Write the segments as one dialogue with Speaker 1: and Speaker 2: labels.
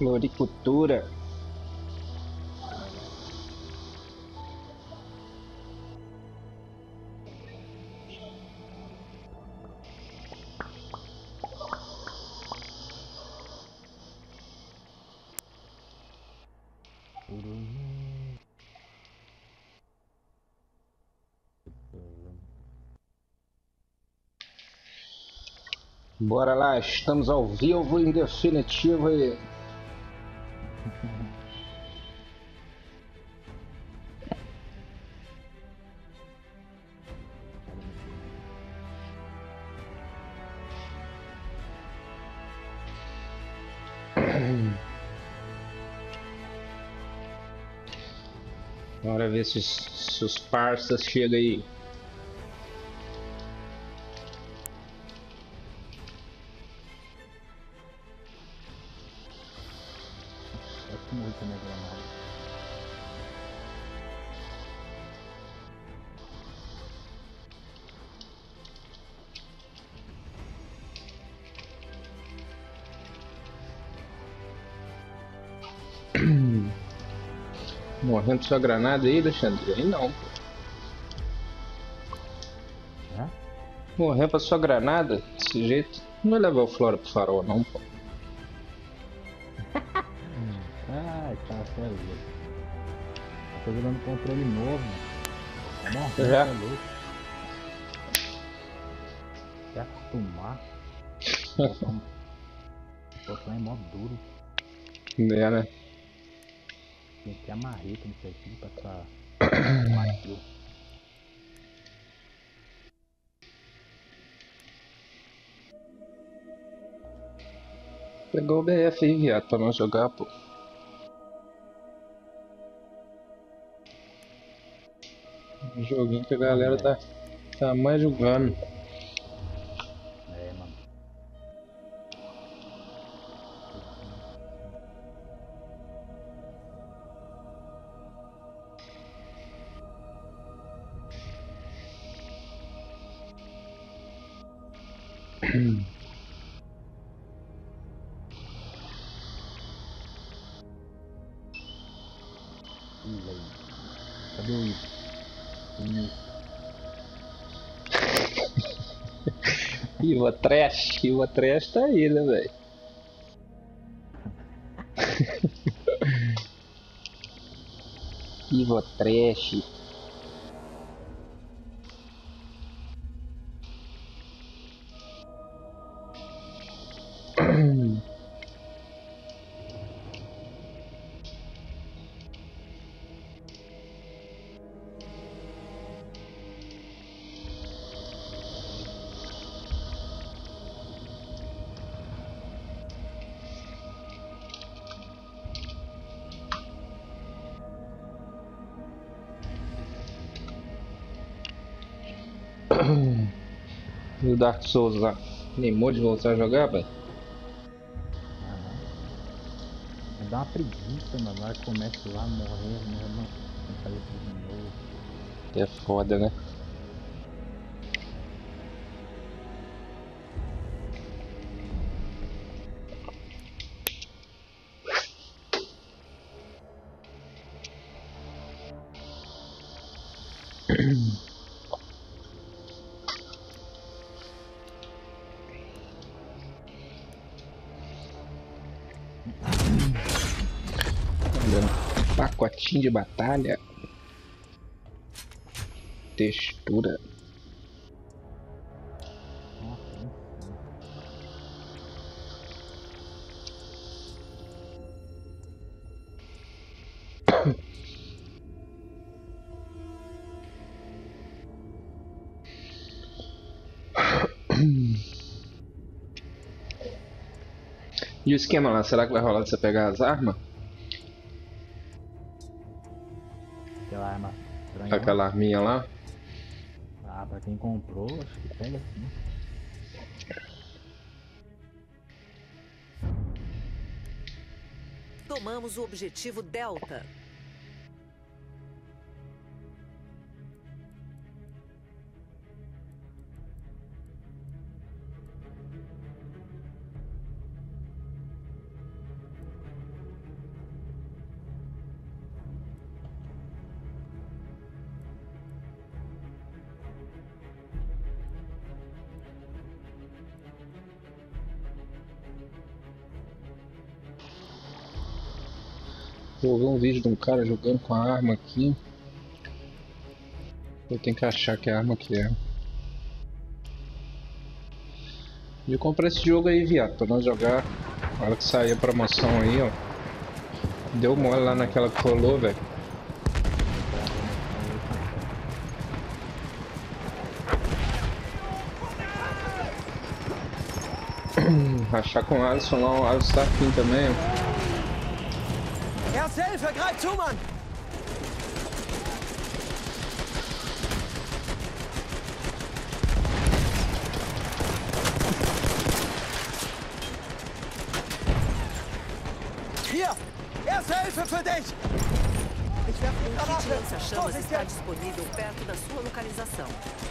Speaker 1: Floricultura. Bora lá, estamos ao vivo em definitivo aí. Bora ver se os parças chegam aí.
Speaker 2: Muito minha granada.
Speaker 1: Morrendo sua granada aí, Alexandre? Aí não, pô.
Speaker 2: Hã?
Speaker 1: Morrer pra sua granada? Desse jeito? Não vai levar o Flora pro farol, não, pô.
Speaker 2: Ai, tá, você é louco. Tô jogando controle novo, mano. Tá morrendo, você
Speaker 1: Já?
Speaker 2: é louco. Se acostumar. Botar em modo duro.
Speaker 1: É, né?
Speaker 2: Tem que ter a marreta nisso aqui pra ficar macio.
Speaker 1: Pegou o BF aí, viado, pra nós jogar, pô. Um joguinho que a galera tá mais jogando.
Speaker 2: É, mano. Ih, velho. Cadê o Ivo?
Speaker 1: Iva Trash tá aí, né, velho? Iva Trash. E o Dark Souls lá? Animou de voltar a jogar, velho?
Speaker 2: Aham. Me dá uma preguiça, mano. Na hora que começa lá, morrer, mano. Tem que fazer tudo de novo.
Speaker 1: É foda, né? Olha, pacotinho de batalha. Textura.
Speaker 2: Nossa, nem sei.
Speaker 1: E o esquema lá, será que vai rolar de você pegar as armas?
Speaker 2: Aquela arma estranha lá.
Speaker 1: Aquela arminha lá?
Speaker 2: Ah, pra quem comprou, acho que pega sim.
Speaker 3: Tomamos o objetivo Delta.
Speaker 1: Vou ver um vídeo de um cara jogando com a arma aqui. Eu tenho que achar que arma que é. E eu comprei esse jogo aí, viado, pra nós jogar. Na hora que sair a promoção aí, ó. Deu mole lá naquela que rolou, velho. Achar com o Alisson lá, o Alisson tá aqui também, ó.
Speaker 4: Erste Hilfe, greif zu, Mann! Hier! Erste Hilfe für dich! Ich werfe die
Speaker 3: Um kit
Speaker 4: Granate!
Speaker 3: lança-chamas está
Speaker 4: Vorsicht!
Speaker 3: disponível perto da sua localização.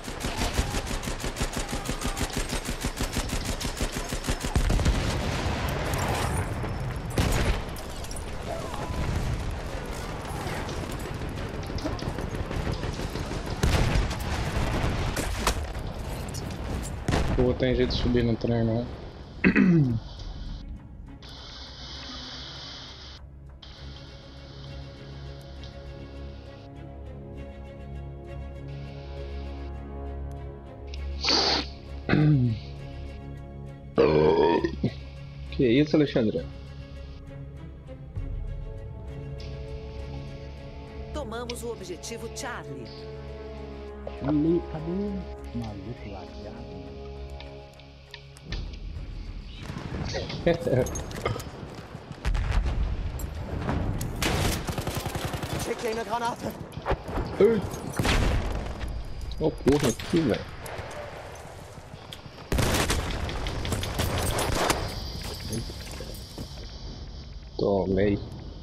Speaker 1: Pô, tem jeito de subir no trem, não. Que isso, Alexandre?
Speaker 3: Tomamos o objetivo Charlie.
Speaker 2: Ali, cadê o maluco ladeado?
Speaker 4: Schick dir eine Granate!
Speaker 1: Ai. Ó o porra aqui, velho. Tomei.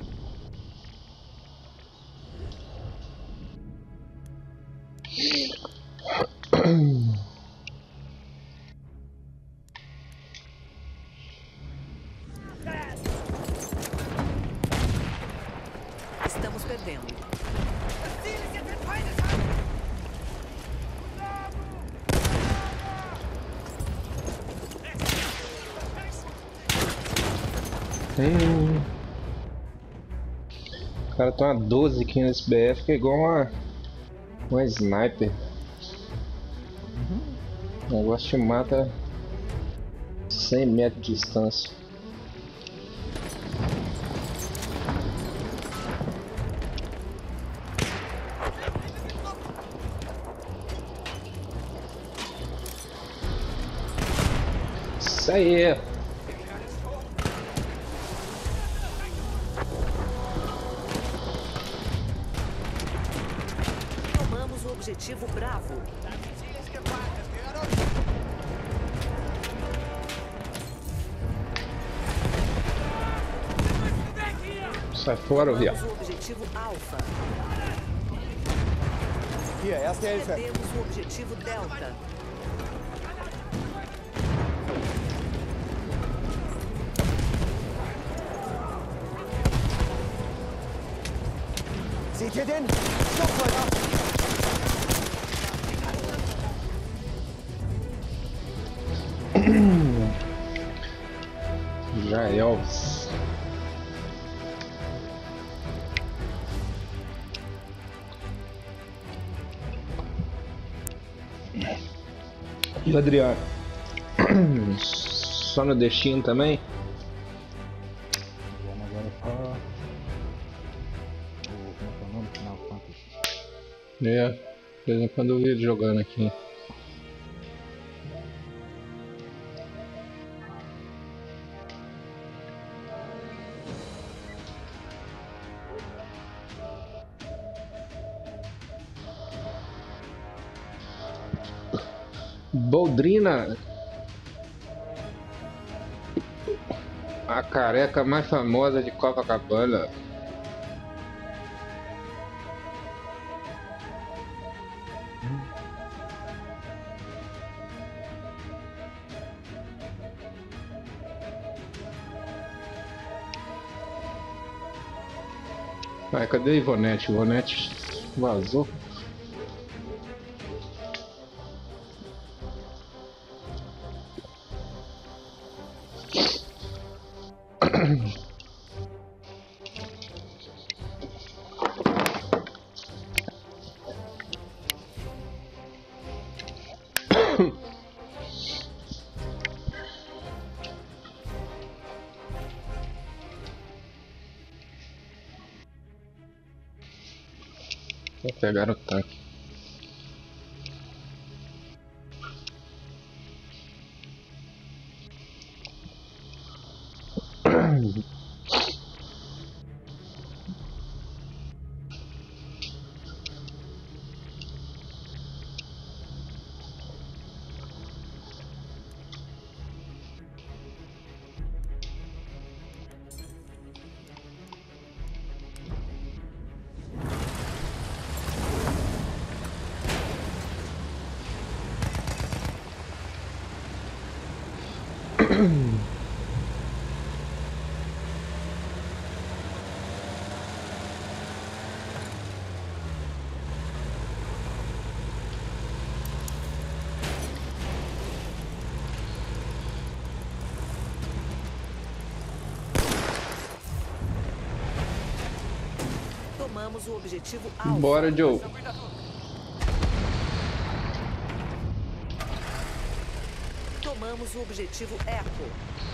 Speaker 3: Estamos perdendo. O cara tem uma 12 aqui nesse BF que é igual uma sniper. O negócio te mata 100 metros de distância. Isso aí! Tomamos o objetivo Bravo.
Speaker 1: Sai fora, viado.
Speaker 3: Tomamos o objetivo Alpha.
Speaker 4: Hier, erste Hilfe!
Speaker 3: Perdemos o objetivo Delta.
Speaker 4: Seht ihr den? Stoppsoldat!
Speaker 1: Já é, Elvis. E o Adriano? Só no destino também?
Speaker 2: Agora é só. Como é que é o nome? Final Fantasy.
Speaker 1: É, de vez em quando eu vi ele jogando aqui. Boldrina, a careca mais famosa de Copacabana. Ai, cadê a Ivonete? Ivonete vazou. Vou pegar o tanque.
Speaker 5: Tomamos o objetivo alvo.
Speaker 1: Bora, Joe.
Speaker 5: Tomamos o objetivo Echo.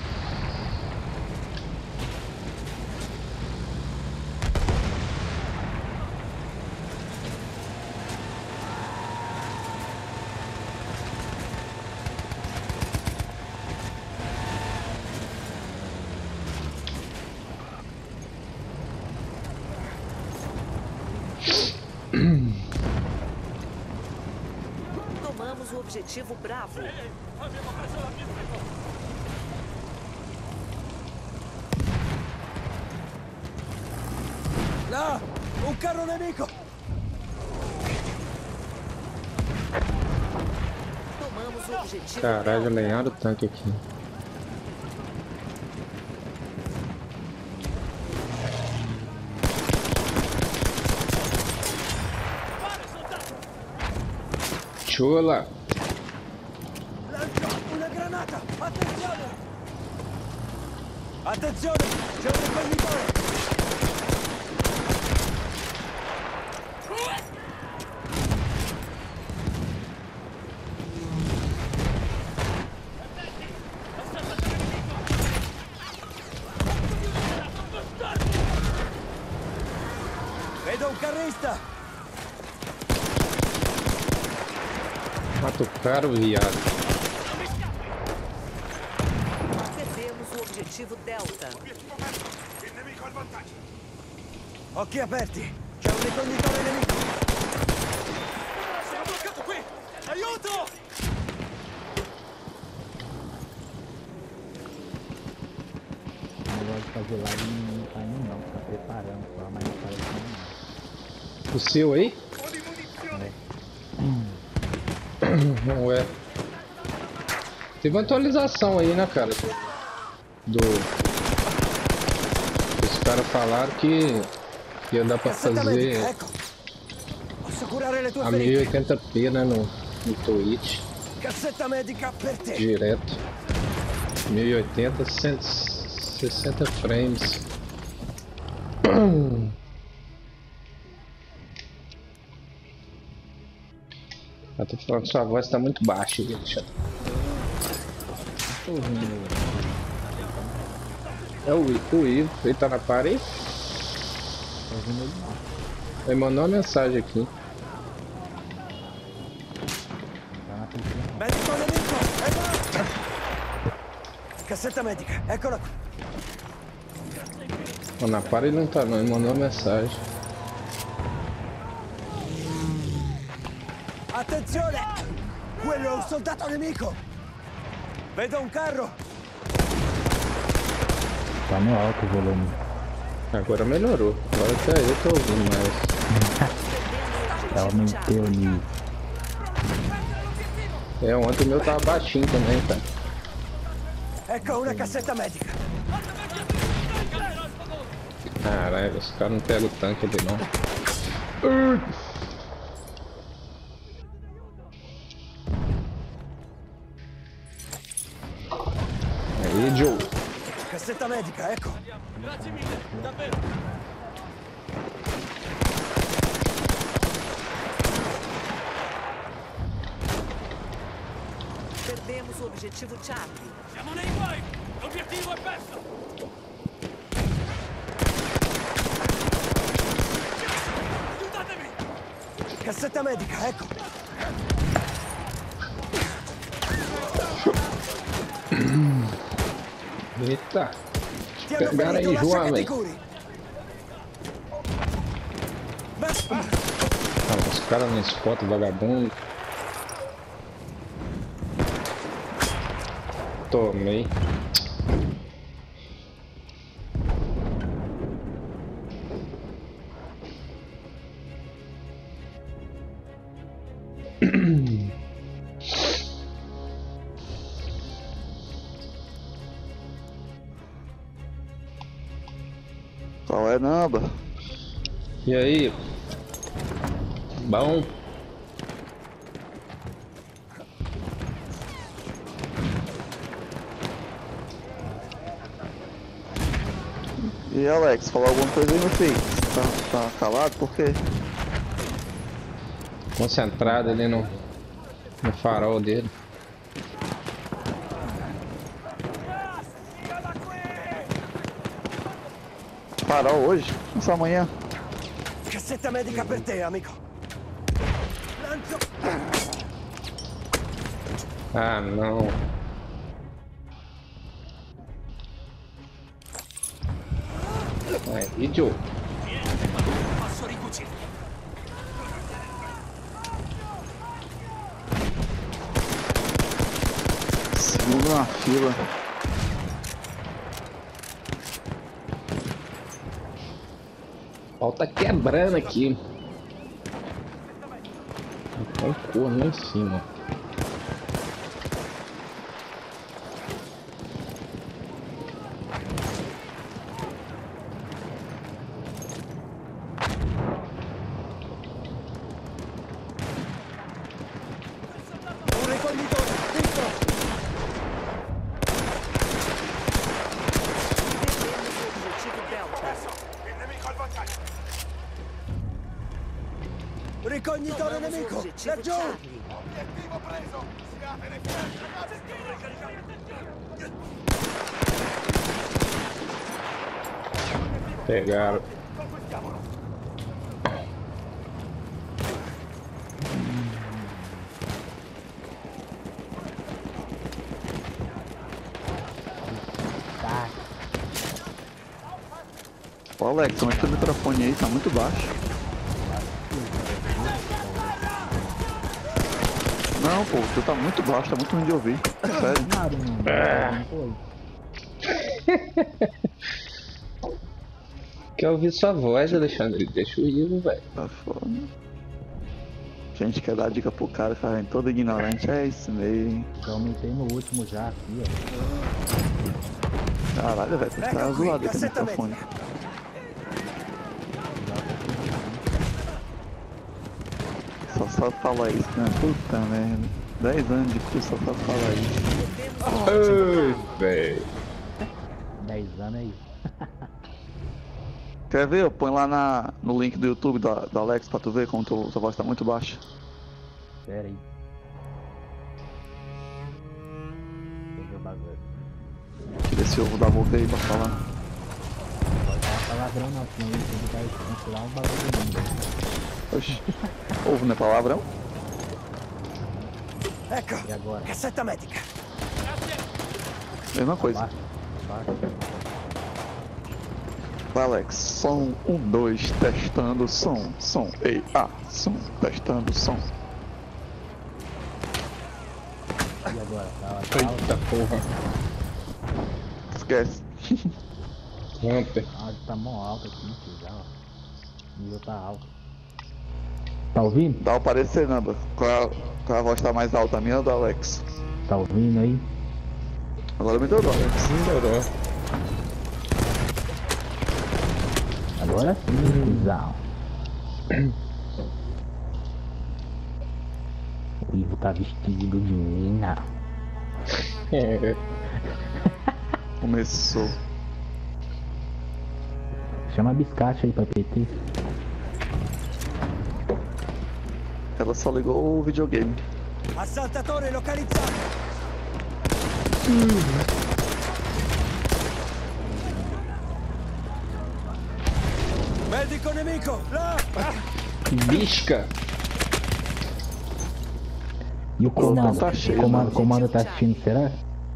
Speaker 5: Tomamos o objetivo Bravo.
Speaker 4: Là! Un carro nemico!
Speaker 5: Tomamos o objetivo
Speaker 1: Caralho,
Speaker 5: Delta.
Speaker 1: lenharam o tanque aqui. Chula!
Speaker 4: Lancio una granata! Attenzione! Attenzione! C'è un ricognitore! Vedo un carrista!
Speaker 1: Mata o cara, viado.
Speaker 5: Perdemos o objetivo Delta.
Speaker 4: Occhi aperti! C'è un ricognitore nemico!
Speaker 6: Sono bloccato qui! Aiuto!
Speaker 2: O negócio de fazer live não tá indo não, tá preparando só, mas não parece que não.
Speaker 1: O seu aí? Ué. Teve uma atualização aí, né, cara? Os caras falaram que ia dar pra
Speaker 4: Cassetta medica,
Speaker 1: fazer
Speaker 4: ecco! Posso curare le tue
Speaker 1: a
Speaker 4: ferite!
Speaker 1: 1080p, né, no Twitch,
Speaker 4: Cassetta medica per te!
Speaker 1: direto. 1080, 160 frames. Eu tô falando que sua voz tá muito baixa, gente.
Speaker 2: Tô ouvindo.
Speaker 1: É o Ivo, ele tá na parede?
Speaker 2: Tô ouvindo ele não.
Speaker 1: Ele mandou uma mensagem aqui.
Speaker 2: Tá na pintura não.
Speaker 4: Medico nemico! Ecco! Cassetta medica, eccola qui!
Speaker 1: Ó, na parede não tá não, ele mandou uma mensagem.
Speaker 4: Attenzione! Quello è un soldato nemico! Vedo un carro!
Speaker 2: Tá no alto o volume.
Speaker 1: Agora melhorou. Agora até eu tô ouvindo mais.
Speaker 2: Já aumentei o nível.
Speaker 1: É, ontem o meu tava baixinho também, cara.
Speaker 4: Ecco una cassetta medica!
Speaker 1: Caralho, os caras não pegam o tanque ali não. Aí, Joe.
Speaker 4: Cassetta medica, ecco!
Speaker 6: Grazie mille, davvero!
Speaker 5: Perdemos o objetivo Charlie.
Speaker 6: Siamo nei guai! L'obiettivo è perso! Aiutatemi!
Speaker 4: Cassetta medica, ecco.
Speaker 1: Eita.
Speaker 4: Ti hanno
Speaker 1: Pegaram
Speaker 4: ferito,
Speaker 1: aí,
Speaker 4: lascia che ti
Speaker 1: jovem.
Speaker 4: curi.
Speaker 1: Ah, os caras não spotam vagabundo. Tomei.
Speaker 7: Qual é, Namba?
Speaker 1: E aí? Bom?
Speaker 7: E Alex, falou alguma coisa aí, meu filho? Tá calado? Por quê?
Speaker 1: Concentrado ali no farol dele.
Speaker 7: Farol hoje? Essa manhã?
Speaker 4: Cassetta medica per te, amico. Lancio.
Speaker 1: Ah, não. Idiota.
Speaker 6: Passo ricucito.
Speaker 7: Segundo na fila.
Speaker 1: O pau tá quebrando aqui. Então corno lá em cima.
Speaker 4: Un ricoglitore, dentro.
Speaker 5: Perdemos o objetivo Delta.
Speaker 4: Ricognitore
Speaker 5: Tomamos o
Speaker 4: nemico,
Speaker 5: objetivo
Speaker 4: laggiù.
Speaker 5: Charlie.
Speaker 1: Pegaram.
Speaker 2: Tá.
Speaker 7: Ô Alex, como é que teu microfone aí? Tá muito baixo. Não, pô, tu tá muito baixo, tá muito ruim de ouvir. Sério.
Speaker 2: Nada, mano. Não foi.
Speaker 1: Quer ouvir sua voz, Alexandre? Deixa o Ivo, velho.
Speaker 7: Tá foda. Gente quer dar dica pro cara, cara, é todo ignorante, é isso mesmo.
Speaker 2: Já aumentei no último já aqui, ó.
Speaker 7: Caralho, velho, tá
Speaker 4: Ecco qui,
Speaker 7: zoado aqui o
Speaker 4: cassetta
Speaker 7: microfone.
Speaker 4: medica.
Speaker 7: Só fala isso, né? Puta merda. 10 anos de curso só fala isso.
Speaker 5: Perdemos o objetivo
Speaker 1: Ai,
Speaker 5: Bravo.
Speaker 1: velho.
Speaker 2: 10 anos aí.
Speaker 7: Quer ver? Põe lá no link do YouTube do Alex pra tu ver como tua voz tá muito baixa.
Speaker 2: Pera aí. Deixa eu ver o bagulho.
Speaker 7: Tira esse ovo da boca aí pra falar.
Speaker 2: Pode falar palavrão não, senão ele vai cancelar um bagulho do mundo.
Speaker 7: Oxi. Ovo não é palavrão?
Speaker 4: Ecco,
Speaker 2: E agora?
Speaker 4: cassetta medica.
Speaker 7: Mesma coisa.
Speaker 2: Baixa. Baixa.
Speaker 7: Alex, som 1, 2, testando som. Ei, som, testando som.
Speaker 2: E agora? Tá
Speaker 1: Eita porra.
Speaker 7: Esquece.
Speaker 1: Hunter.
Speaker 2: A áudio tá mó alto aqui, filho, já, ó. O nível tá alto. Tá ouvindo?
Speaker 7: Dá o parecer, Namba. Qual a voz tá mais alta, a minha ou do Alex?
Speaker 2: Tá ouvindo aí?
Speaker 7: Agora me deu do Alex.
Speaker 1: Melhorou.
Speaker 2: Agora sim, cuzão. O Ivo tá vestido de mina.
Speaker 1: É.
Speaker 7: Começou.
Speaker 2: Chama a biscate aí pra PT.
Speaker 7: Ela só ligou o videogame.
Speaker 4: Assaltatore localizzato. Medico nemico, là.
Speaker 1: Bisca.
Speaker 2: E o comando?
Speaker 7: Tá cheio,
Speaker 2: Comando,
Speaker 7: né?
Speaker 2: comando tá assistindo, será?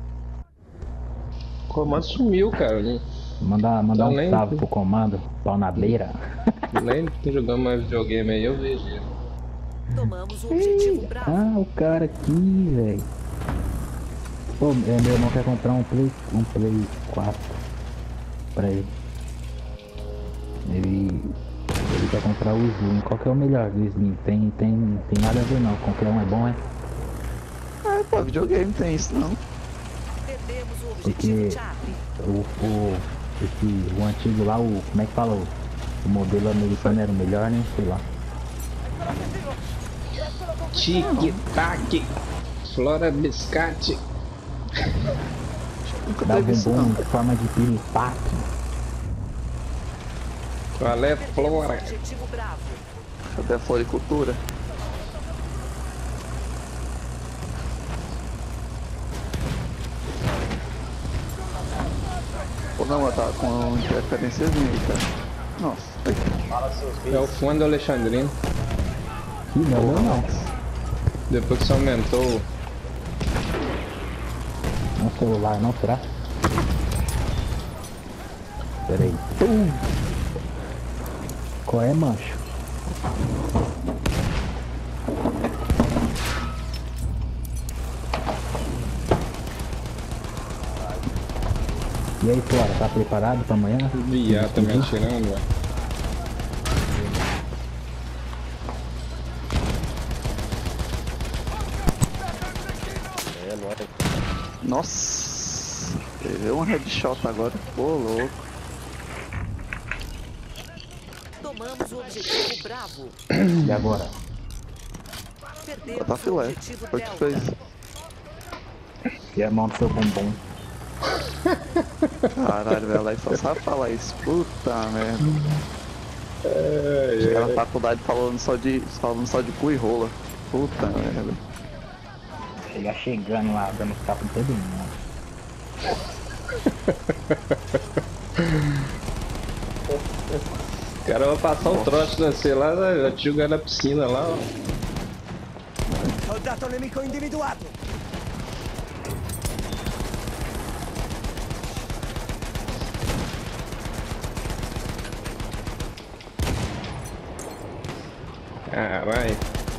Speaker 1: O comando sumiu, cara.
Speaker 2: Mandar
Speaker 1: Tá
Speaker 2: um
Speaker 1: nem-
Speaker 2: salve pro comando, pau na beira.
Speaker 1: Nem tô jogando mais videogame aí, eu vejo ele.
Speaker 8: Tomamos o objetivo Bravo.
Speaker 2: Ah, o cara aqui, velho. Pô, meu irmão quer comprar um Play 4 pra ele. Ele quer comprar o Slim. Qual que é o melhor do Slim? Tem nada a ver não. Qualquer um é bom, é?
Speaker 7: Ah, pô, videogame tem isso não.
Speaker 8: Perdemos o
Speaker 2: Porque
Speaker 8: objetivo Charlie.
Speaker 2: o antigo lá, como é que fala? O modelo americano era o melhor, né? Sei lá.
Speaker 1: Tic-tac, Flora Biscate.
Speaker 7: Nunca
Speaker 2: Dá
Speaker 7: teve isso
Speaker 2: bumbum
Speaker 7: não.
Speaker 2: em forma de piripaque.
Speaker 1: Qual é,
Speaker 8: Perdemos o
Speaker 1: Flora?
Speaker 8: objetivo Bravo.
Speaker 7: Cadê a floricultura? Pô, não, ela tá com interferênciazinha aí, cara. Nossa,
Speaker 1: É o fundo Alexandrino.
Speaker 2: Ih, não é meu não.
Speaker 1: Depois que você aumentou.
Speaker 2: Não celular não, será? Pera aí. Qual é, mancho? E aí, Flora, tá preparado pra amanhã?
Speaker 1: Viado, tá me atirando, velho.
Speaker 7: nossa. Teve um headshot agora. Pô, louco.
Speaker 8: Tomamos o objetivo Bravo.
Speaker 2: E agora?
Speaker 8: Perdemos
Speaker 7: Tá
Speaker 8: o
Speaker 7: filé.
Speaker 8: objetivo
Speaker 7: Foi o que
Speaker 8: Delta.
Speaker 7: fez.
Speaker 2: E a mão do seu bumbum.
Speaker 7: Caralho, velho, aí só sabe falar isso. Puta merda. Chega na faculdade falando só de cu e rola. Puta merda.
Speaker 2: Chegar chegando lá, dando tapa em todo mundo.
Speaker 1: O cara vai passar um troço na sei lá, já tinha o cara na piscina lá, ó.
Speaker 4: Soldato nemico individuato!
Speaker 1: Caralho.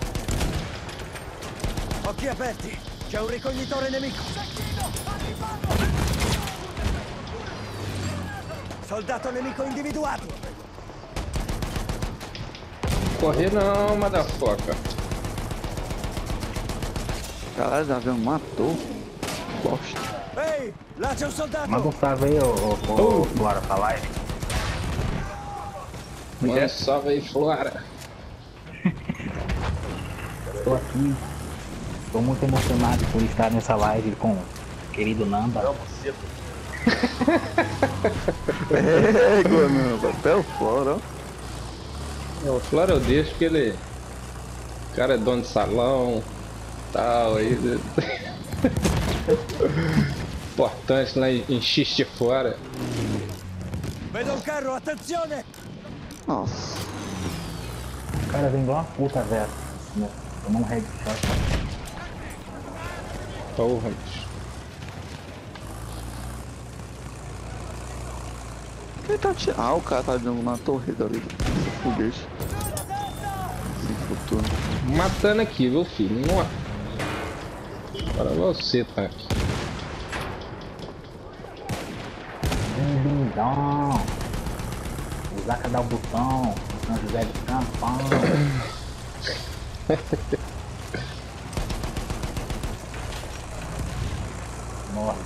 Speaker 4: Occhi aperti! C'è un ricognitore nemico! Soldato nemico individuato!
Speaker 1: Correr não, motherfucker.
Speaker 7: Caralho, já veio, matou. Bosta.
Speaker 4: Ehi! Là c'è un soldato!
Speaker 2: Manda um salve aí, ô Flora, pra live.
Speaker 1: Manda um salve aí, Flora.
Speaker 2: Tô aqui. Tô muito emocionado por estar nessa live com o querido Namba.
Speaker 7: É, Gonamba, até o fora, ó.
Speaker 1: O Flora eu deixo porque ele. O cara é dono de salão, tal, aí. Importante lá em X de fora.
Speaker 4: Vedo un carro, attenzione!
Speaker 7: Nossa.
Speaker 2: O cara vem igual uma puta, velho. Tomou um headshot.
Speaker 1: Porra, bicho.
Speaker 7: Quem tá atirando? Ah, o cara tá dando na torre dali. Foguete. Sem futuro.
Speaker 1: Matando aqui, viu, filho? Nossa. Para você, tá aqui.
Speaker 2: Ding-dong. Usar cada botão. São José de Campão. Morre.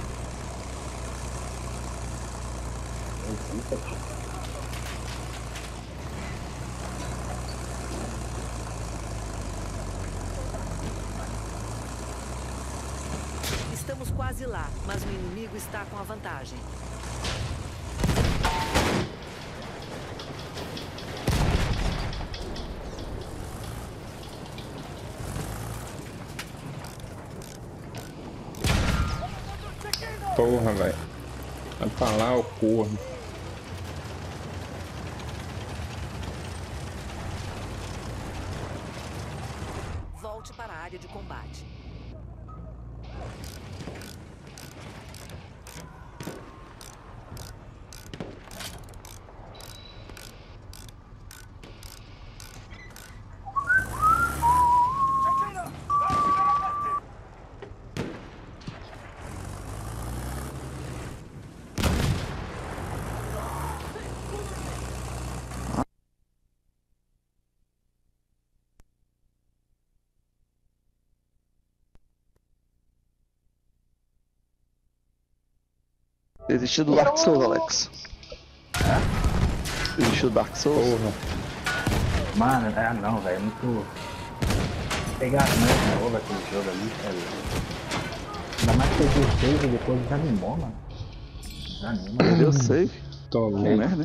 Speaker 8: Estamos quase lá, mas o inimigo está com a vantagem.
Speaker 1: Porra, velho. Vai pra lá, o corno.
Speaker 8: Volte para a área de combate.
Speaker 7: Desistiu do Dark Souls, Alex. Desistiu do Dark Souls?
Speaker 2: Porra. Mano, não, velho. Muito. Pegar a rola aquele jogo ali, velho. Ainda mais que eu vi o save e depois desanimou, mano. Desanima.
Speaker 7: Perdeu o save.
Speaker 1: Tô
Speaker 7: Que
Speaker 1: vendo.
Speaker 7: merda, hein?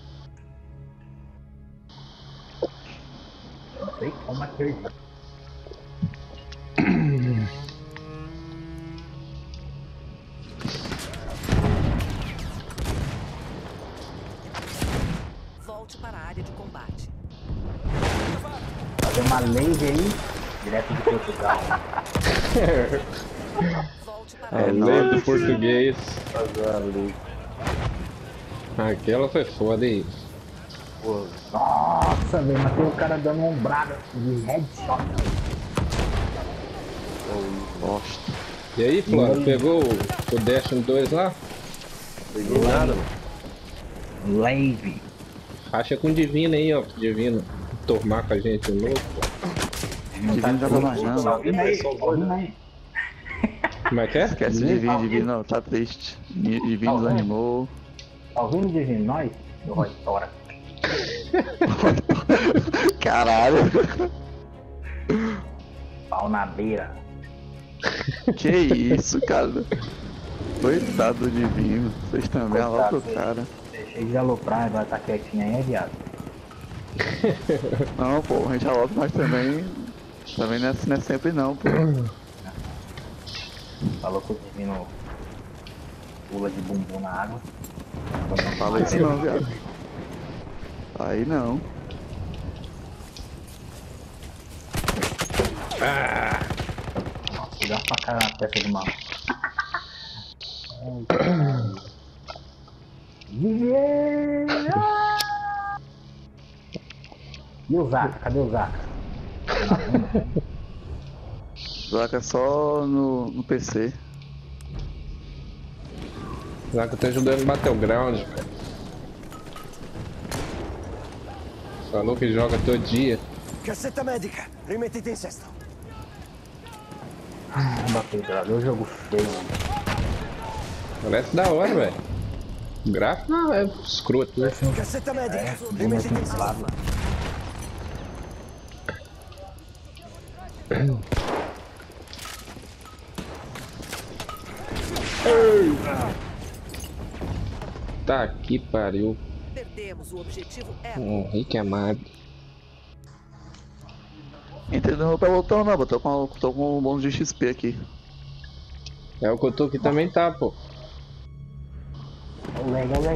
Speaker 2: Não sei como acreditar.
Speaker 8: Volte para a área de combate.
Speaker 2: Fazer uma laser aí, direto de Portugal.
Speaker 8: Volte para
Speaker 1: A
Speaker 8: a área de
Speaker 1: lei
Speaker 8: combate.
Speaker 1: do português.
Speaker 3: Fazer a lei.
Speaker 1: Aquela foi foda aí.
Speaker 2: Pô, nossa, velho, matei o cara dando uma ombrada de headshot.
Speaker 7: Bosta.
Speaker 1: E aí, Flora, pegou o Destiny 2 lá?
Speaker 3: Peguei nada, mano.
Speaker 2: Lave.
Speaker 1: Racha com o Divino aí, ó. Pro Divino tomar com a gente de novo.
Speaker 7: Divino joga mais não.
Speaker 2: Tá ouvindo aí? Tá ouvindo aí?
Speaker 1: Como é que é?
Speaker 7: Esquece o Divino, Divino não, tá triste. Divino desanimou.
Speaker 2: Tá ouvindo, Divino? Nós? Do Roy Tora.
Speaker 7: Caralho.
Speaker 2: Pau na beira.
Speaker 7: Que isso, cara. Coitado do Divino. Vocês também alopram o cara.
Speaker 2: Deixei de aloprar, agora tá quietinho aí, é viado.
Speaker 7: Não, pô, a gente alopra, mas também não é sempre não, pô.
Speaker 2: Falou que o Divino pula de bumbum na água.
Speaker 7: Não fala isso não, viado. Aí não.
Speaker 2: Nossa, deu uma facada na testa do maluco. E o Zaka? Cadê o Zaka?
Speaker 7: Joga só no PC.
Speaker 1: Lá que eu tô jogando Battleground, cara. Falou que joga todo dia.
Speaker 4: Cassetta medica, rimettiti in sesto.
Speaker 2: Battleground, é um jogo feio, mano.
Speaker 1: Parece da hora, velho. O gráfico não é escroto, né?
Speaker 4: Cassetta medica,
Speaker 2: Bem mais
Speaker 4: rimettiti in sesto.
Speaker 2: inflável.
Speaker 1: Tá que pariu.
Speaker 8: Perdemos o objetivo Eco.
Speaker 1: Henrique amado.
Speaker 7: Entrei no pelotão não, tô com um bônus de XP aqui.
Speaker 1: É o que eu tô aqui também tá, pô.
Speaker 2: É lag, é lag.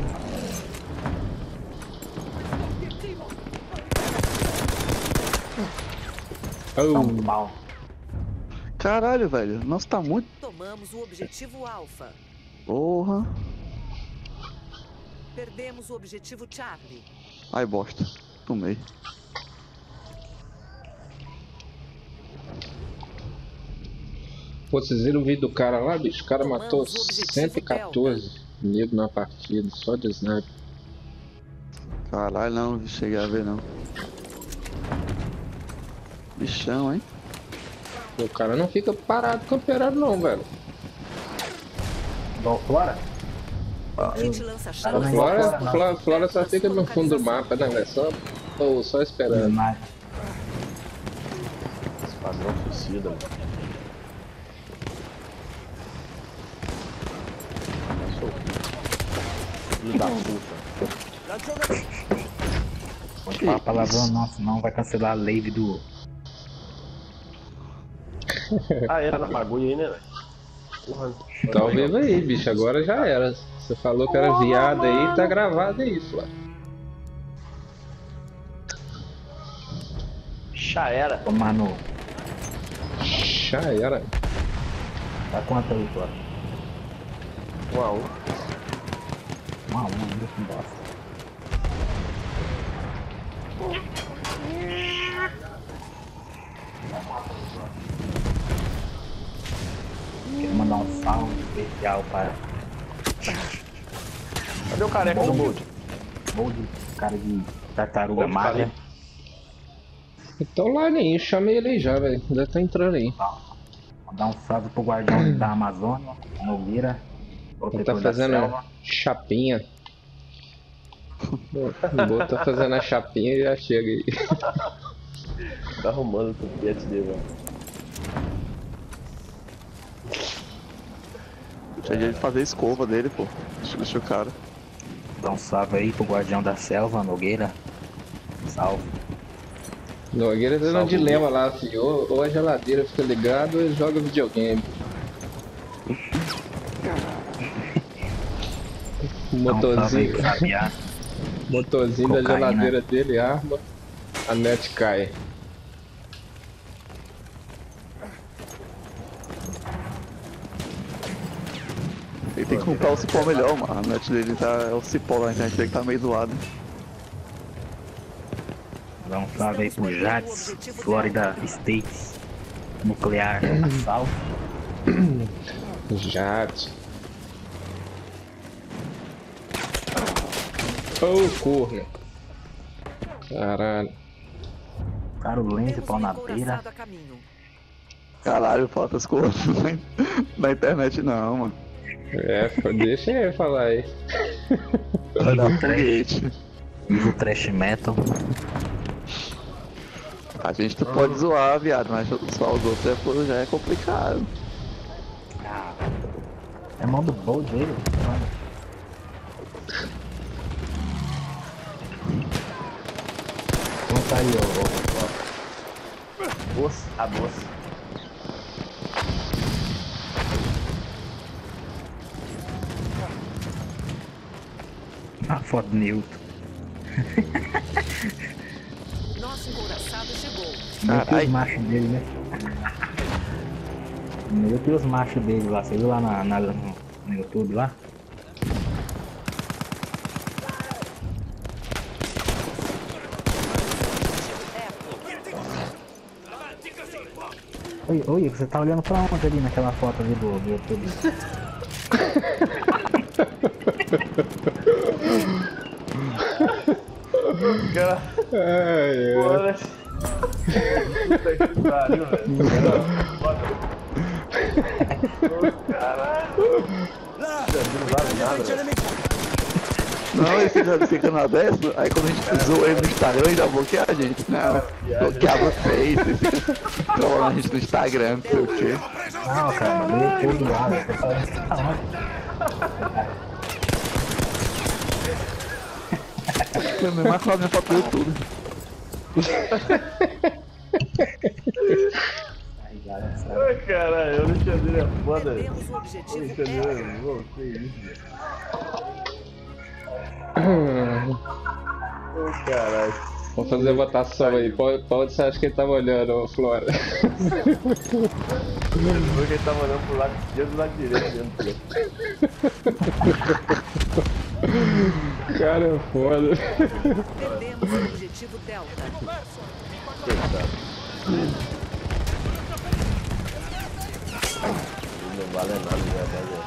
Speaker 2: Tão
Speaker 1: Oh,
Speaker 2: mal.
Speaker 7: Caralho, velho. Nossa, tá muito.
Speaker 8: Tomamos o objetivo Alpha.
Speaker 7: Porra.
Speaker 8: Perdemos o objetivo Charlie.
Speaker 7: Ai, bosta. Tomei.
Speaker 1: pô, vocês viram o vídeo do cara lá, bicho? O cara
Speaker 8: Tomamos
Speaker 1: matou
Speaker 8: o objetivo
Speaker 1: 114 nego na partida, só de sniper.
Speaker 7: Caralho, não cheguei a ver não. Bichão, hein?
Speaker 1: O cara não fica parado camperado não, velho.
Speaker 2: Igual Flora?
Speaker 8: Kit lança-chamas.
Speaker 1: Flora só fica no fundo do mapa, né, velho? Só esperando.
Speaker 2: Mas
Speaker 3: Esquadrão suicida, mano. Filho da puta.
Speaker 2: pode falar palavrão, nossa, não vai cancelar a live do.
Speaker 3: Ah, era na bagulho aí, né, velho? Porra.
Speaker 1: Tá ao vivo aí, bicho. Agora já era. Você falou que era viado aí, tá gravado aí, Flora.
Speaker 3: Já era.
Speaker 2: Tomar no.
Speaker 1: Já era.
Speaker 2: Tá quanto aí, Flora?
Speaker 3: 1 a 1.
Speaker 2: Ainda que bosta. Quero mandar um salve especial para
Speaker 3: Cadê o careca do Bold?
Speaker 2: Bold, cara de tartaruga
Speaker 3: Bold,
Speaker 2: magra.
Speaker 3: falei.
Speaker 1: Então online aí, chamei ele aí já, velho. Já tá entrando aí.
Speaker 2: Mandar um salve pro guardião da Amazônia, Nogueira.
Speaker 1: Ele tá fazendo chapinha. Boa, tá fazendo a chapinha e já chega aí.
Speaker 3: Tá arrumando o tupete dele, ó.
Speaker 7: Cheguei de fazer a escova dele, pô. Deixa o cara.
Speaker 2: Dá um salve aí pro Guardião da Selva, Nogueira. Salve.
Speaker 1: Nogueira tá no dilema lá, filho. Ou a geladeira fica ligada ou ele joga videogame. O motorzinho, motorzinho da geladeira dele arma, a net cai.
Speaker 7: Ele tem que comprar o cipó melhor, mano. A net dele tá. O cipó lá, a internet dele tá meio zoado.
Speaker 2: Dá um salve aí pro Jades, Florida States, nuclear, salve.
Speaker 1: Jades. Oh, corno. Caralho.
Speaker 2: Cara, o lenço, pau na
Speaker 8: Temos um
Speaker 2: beira.
Speaker 8: encouraçado a caminho.
Speaker 7: Caralho, falta as coisas na internet não, mano.
Speaker 1: É, deixa ele falar aí.
Speaker 7: Vai dar foguete.
Speaker 2: Vivo trash metal.
Speaker 7: A gente pode zoar, viado, mas só os outros já é complicado.
Speaker 2: Ah, é modo bom dele, mano. Conta aí, ô. A moça. A foto do Newton.
Speaker 8: Nosso encouraçado chegou.
Speaker 2: Meio que os machos dele, né? Meio que os machos dele lá. Você viu lá no YouTube lá? Oi, você tá olhando pra onde ali naquela foto ali do YouTube?
Speaker 3: Cara,
Speaker 1: Ai,
Speaker 3: puta que pariu, velho. Caralho.
Speaker 4: Là!
Speaker 3: Não vale nada,
Speaker 4: C'è
Speaker 3: velho.
Speaker 4: nemico!
Speaker 7: Não, ele fica na dessa, aí quando a gente zoa ele no Instagram, ele já bloqueia a gente. Não, bloquear vocês, ele fica trolando a gente no Instagram, não sei o quê.
Speaker 2: Não, cara, no YouTube lá, você tá falando que tá
Speaker 7: Eu me marco lá minha foto no YouTube.
Speaker 3: Ai, caralho, o Alexandre é foda.
Speaker 8: Perdemos o objetivo
Speaker 3: Alexandre
Speaker 8: Eco.
Speaker 3: é louco, que isso, velho. Ai, caralho.
Speaker 1: vamos fazer a votação aí. Pra onde você acha que ele tava olhando, ô Flora?
Speaker 3: Ele foi que ele tava olhando pro lado esquerdo e do lado direito dentro.
Speaker 1: Cara, é foda.
Speaker 8: Perdemos o objetivo Delta.
Speaker 3: Não vale nada, né,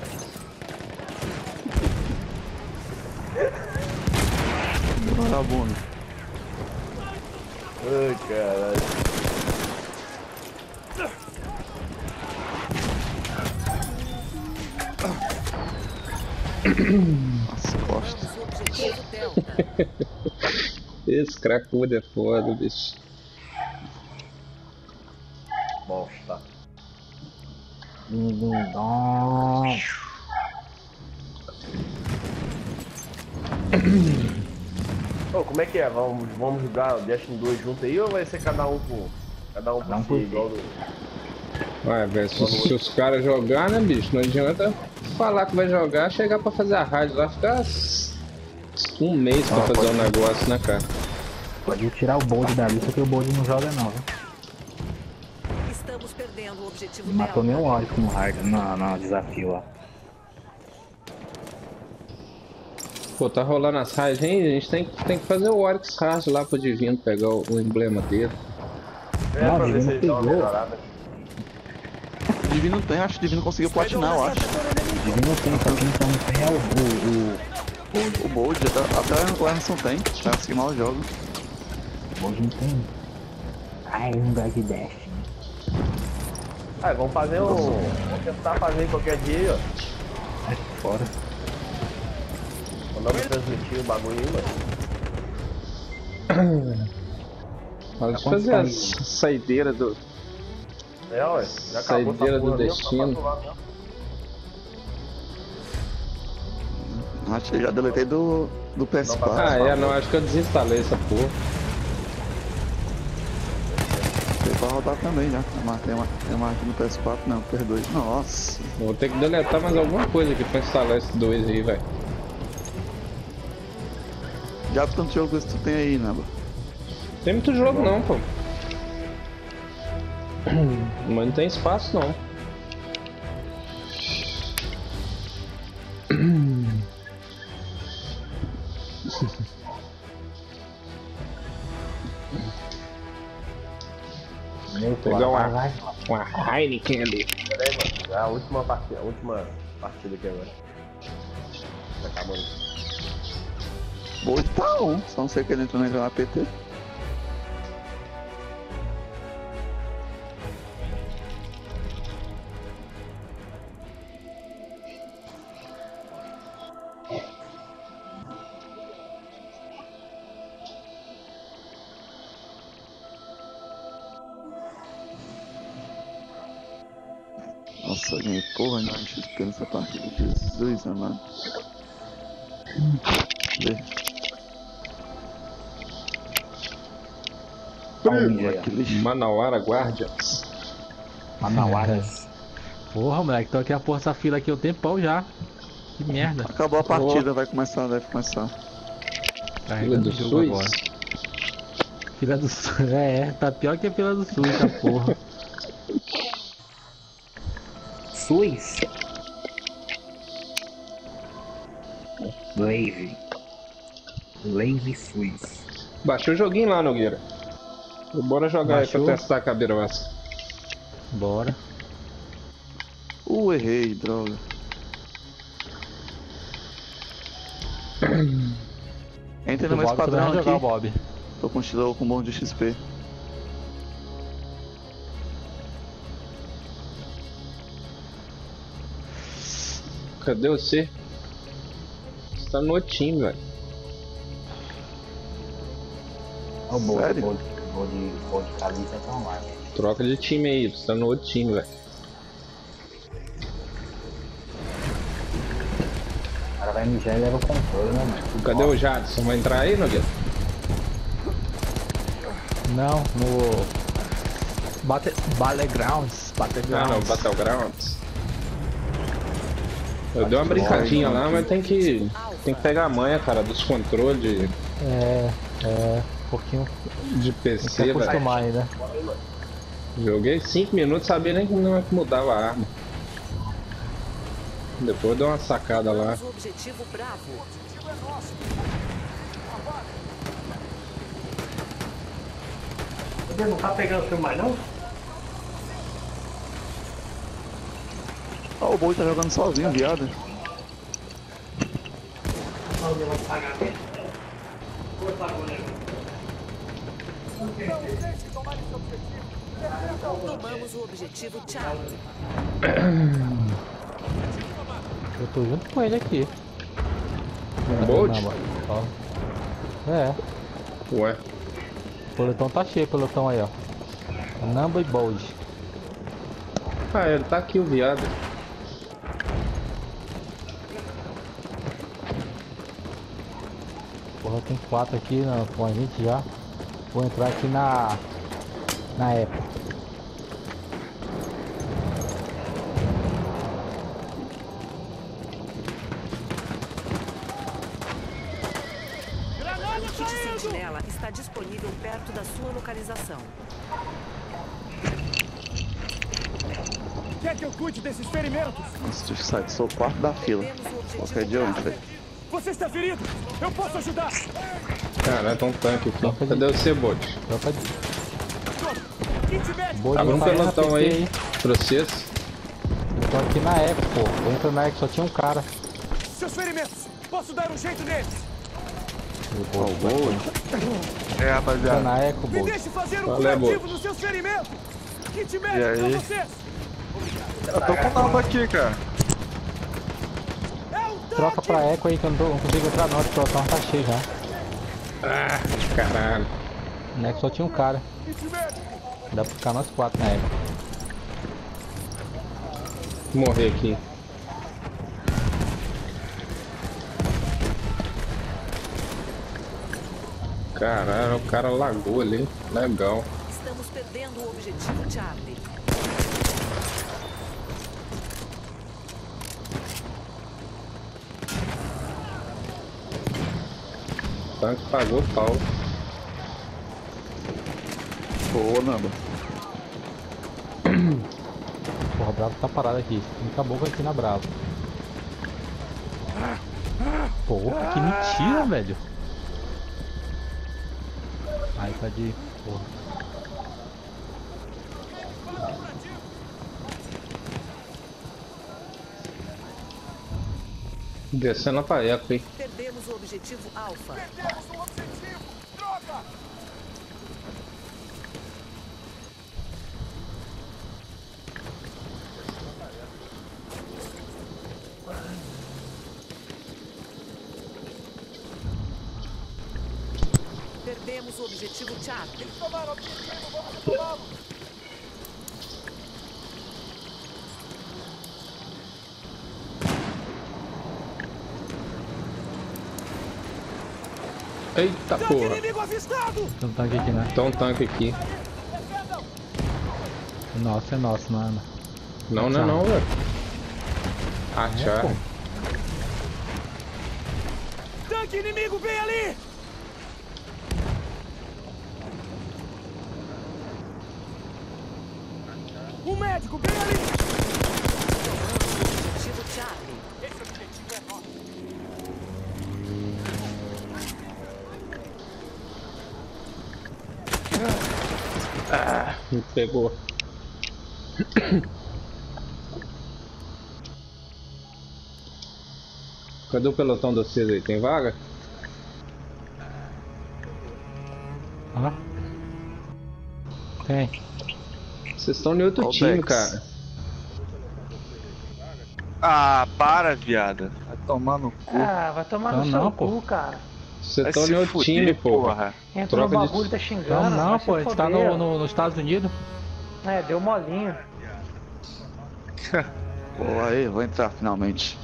Speaker 7: Vagabundo.
Speaker 3: Ai, caralho.
Speaker 7: As costas.
Speaker 8: Perdemos o objetivo Delta.
Speaker 1: Esse cracudo é foda, bicho.
Speaker 3: Bosta. Ô, como é que é? Vamos jogar Destiny 2 junto aí ou vai ser cada um por si, igual do...
Speaker 1: Ué, velho, se os caras jogar, né, bicho? Não adianta falar que vai jogar, chegar pra fazer a raid lá, ficar um mês pra fazer um negócio, né, cara?
Speaker 2: Pode tirar o Bold da lista que o Bold não joga não, viu?
Speaker 8: Estamos perdendo o objetivo
Speaker 2: Matou
Speaker 8: Delta.
Speaker 2: meu Oric no hard, no desafio lá.
Speaker 1: Pô, tá rolando as raids aí, a gente tem que fazer o Oryx Hard lá pro Divino pegar o emblema dele.
Speaker 3: É,
Speaker 2: Não,
Speaker 3: pra ver
Speaker 2: ele
Speaker 3: se
Speaker 2: não
Speaker 3: ele dá uma
Speaker 2: pegou.
Speaker 3: melhorada.
Speaker 7: O Divino tem, acho que o Divino conseguiu platinar, eu acho.
Speaker 2: Divino tem, só que então não tem é
Speaker 7: O Bold, até o Emerson tem, vai conseguir mal jogo.
Speaker 2: o Bold não tem. Ai, não gosta de Dash.
Speaker 3: Ah, vamos fazer um... Vamos tentar fazer qualquer dia aí, ó.
Speaker 2: fora.
Speaker 9: Mandamos transmitir o bagulho aí, mano.
Speaker 1: Pode fazer a saideira do.
Speaker 9: É, ué. Já acabou
Speaker 1: Saideira
Speaker 9: essa
Speaker 1: do
Speaker 9: porra mesmo,
Speaker 1: destino.
Speaker 9: tá pra lá mesmo.
Speaker 7: Acho que já deletei do PS4.
Speaker 1: Ah, é, não, acho que eu desinstalei essa porra.
Speaker 7: Tem pra rodar também já. Tem uma aqui no PS4, não, perdoe. Nossa.
Speaker 1: Vou ter que deletar mais alguma coisa aqui pra instalar esse 2 aí, velho.
Speaker 7: Já tanto jogo que tu tem aí, né?
Speaker 1: Tem muito jogo não, pô. Mas não tem espaço não. Pegar uma Heineken ali.
Speaker 9: Pera aí, mano. Já a última partida aqui agora. Já acabou.
Speaker 7: Hoje tá on, só não sei que ele entrou no APT. Nossa, ganhei porra não XP nessa partida. Jesus, amado.
Speaker 1: Manauara Guardians.
Speaker 2: Manauaras.
Speaker 10: Porra, moleque, tô aqui a porra dessa fila aqui há um tempão já. Que merda.
Speaker 7: Acabou a partida, deve começar.
Speaker 1: Fila do SUS?
Speaker 10: Fila do SUS. Tá pior que a fila do SUS, essa porra.
Speaker 2: SUS. Lave SUS.
Speaker 1: Baixou o joguinho lá, Nogueira. Bora jogar
Speaker 10: Baixou?
Speaker 1: aí pra testar a caberoça.
Speaker 10: Bora.
Speaker 7: Errei, droga. Entra no meu
Speaker 10: Bob, tu
Speaker 7: esquadrão
Speaker 10: vai jogar o
Speaker 7: aqui.
Speaker 10: Bob.
Speaker 7: Tô com um monte de XP.
Speaker 1: Cadê você? Você tá no outro time, velho.
Speaker 2: O Bold
Speaker 7: Sério?
Speaker 2: Caliça tá online.
Speaker 1: Troca de time aí, você tá no outro time, velho.
Speaker 2: O cara vai mijar e leva o controle, né, mano?
Speaker 1: Cadê o Jadson? Vai entrar aí, Nogueira?
Speaker 10: Não, no... Battlegrounds.
Speaker 1: Ah, não, Battlegrounds. Eu dei uma brincadinha lá, mas tem que pegar a manha, cara, dos controles de
Speaker 10: Um pouquinho.
Speaker 1: de
Speaker 10: Tem que
Speaker 1: PC, velho.
Speaker 10: acostumar aí, né?
Speaker 1: Joguei 5 minutos, sabia nem como é que mudava a arma. Depois deu uma sacada lá.
Speaker 8: O objetivo Bravo.
Speaker 9: Você não tá pegando o filme mais não?
Speaker 7: Ah, o Boi tá jogando sozinho, viado.
Speaker 8: Tomamos o objetivo Charlie.
Speaker 10: Eu tô junto com ele aqui.
Speaker 1: Bolt?
Speaker 10: Ó. É,
Speaker 1: Ué.
Speaker 10: o pelotão tá cheio, o pelotão aí, ó. Namba e Bold.
Speaker 1: Ah, ele tá aqui, o viado.
Speaker 10: Porra, tem 4 aqui com a gente já. Vou entrar aqui na Apple.
Speaker 8: O kit Sentinela está disponível perto da sua localização.
Speaker 4: Quer que eu cuide desses ferimentos?
Speaker 7: Nossa, tive que sair, sou o quarto da fila.
Speaker 8: Temos o objetivo
Speaker 7: Qualquer dia eu entro aí.
Speaker 4: Você está ferido? Eu posso ajudar!
Speaker 1: Caralho, tem um tanque aqui. Cadê você, Bolt?
Speaker 10: Troca de
Speaker 4: Kit médico!
Speaker 10: Bold.
Speaker 1: Abre um
Speaker 10: tá aí na
Speaker 1: pelotão
Speaker 10: PT
Speaker 1: aí pra vocês.
Speaker 10: Eu tô aqui na Apple, pô. Eu entro na Apple, só tinha um cara.
Speaker 4: Seus ferimentos! Posso dar um jeito neles!
Speaker 7: É,
Speaker 10: Tá
Speaker 7: rapaziada.
Speaker 10: na Eco,
Speaker 4: Me
Speaker 10: Bold.
Speaker 4: deixe fazer um
Speaker 1: Valeu,
Speaker 4: curativo
Speaker 1: Bolt.
Speaker 4: nos seus ferimentos! Kit médico
Speaker 7: E aí?
Speaker 4: pra vocês!
Speaker 7: Eu tô com nova aqui, cara.
Speaker 10: troca pra Eco aí que eu não consigo entrar não, o pelotão tá cheio já.
Speaker 1: Ah, caralho.
Speaker 10: Na Eco só tinha um cara. Dá pra ficar nós 4 na Eco.
Speaker 1: Vou morrer aqui. Caralho, o cara lagou ali. Legal.
Speaker 8: Estamos perdendo o objetivo Charlie.
Speaker 1: O tanque pagou pau.
Speaker 7: Boa, Nando.
Speaker 10: Porra, o Bravo tá parado aqui. Acabou aqui na Bravo. Porra, que mentira, velho. Aí tá de... Porra.
Speaker 1: Descendo pra Eco, hein?
Speaker 8: Perdemos o objetivo Alpha.
Speaker 5: Perdemos o objetivo! Droga!
Speaker 8: Perdemos o objetivo Charlie.
Speaker 5: Tomaram o objetivo, vamos retomá-lo!
Speaker 1: Eita
Speaker 5: Tanque
Speaker 1: porra.
Speaker 5: inimigo avistado!
Speaker 10: Tem um tanque aqui, né?
Speaker 1: Tem um tanque aqui.
Speaker 10: Nossa, é nosso, mano.
Speaker 1: Não, não é não, velho. Ah, tchau.
Speaker 5: Tanque inimigo bem ali! Um médico bem ali!
Speaker 8: Objetivo Charlie.
Speaker 5: Esse objetivo é nosso!
Speaker 1: Me pegou. Cadê o pelotão de vocês aí? Tem vaga?
Speaker 10: Ah. Tem.
Speaker 1: Vocês estão em outro
Speaker 7: Ó o
Speaker 1: time,
Speaker 7: Dex.
Speaker 1: cara.
Speaker 11: Ah, para, viada.
Speaker 7: Vai tomar no cu.
Speaker 12: Ah, vai tomar
Speaker 10: Não,
Speaker 12: no
Speaker 10: não,
Speaker 12: seu
Speaker 10: pô.
Speaker 12: cu, cara.
Speaker 1: Vocês
Speaker 11: Vai
Speaker 1: estão
Speaker 11: se
Speaker 1: em outro
Speaker 11: fuder,
Speaker 1: time, porra.
Speaker 11: porra.
Speaker 12: Entra no
Speaker 1: Troca de-
Speaker 12: bagulho, tá xingando.
Speaker 10: Não,
Speaker 12: vai se
Speaker 10: pô, a gente tá
Speaker 12: foder.
Speaker 10: nos Estados Unidos.
Speaker 12: É, deu molinho.
Speaker 7: Boa aí, vou entrar finalmente.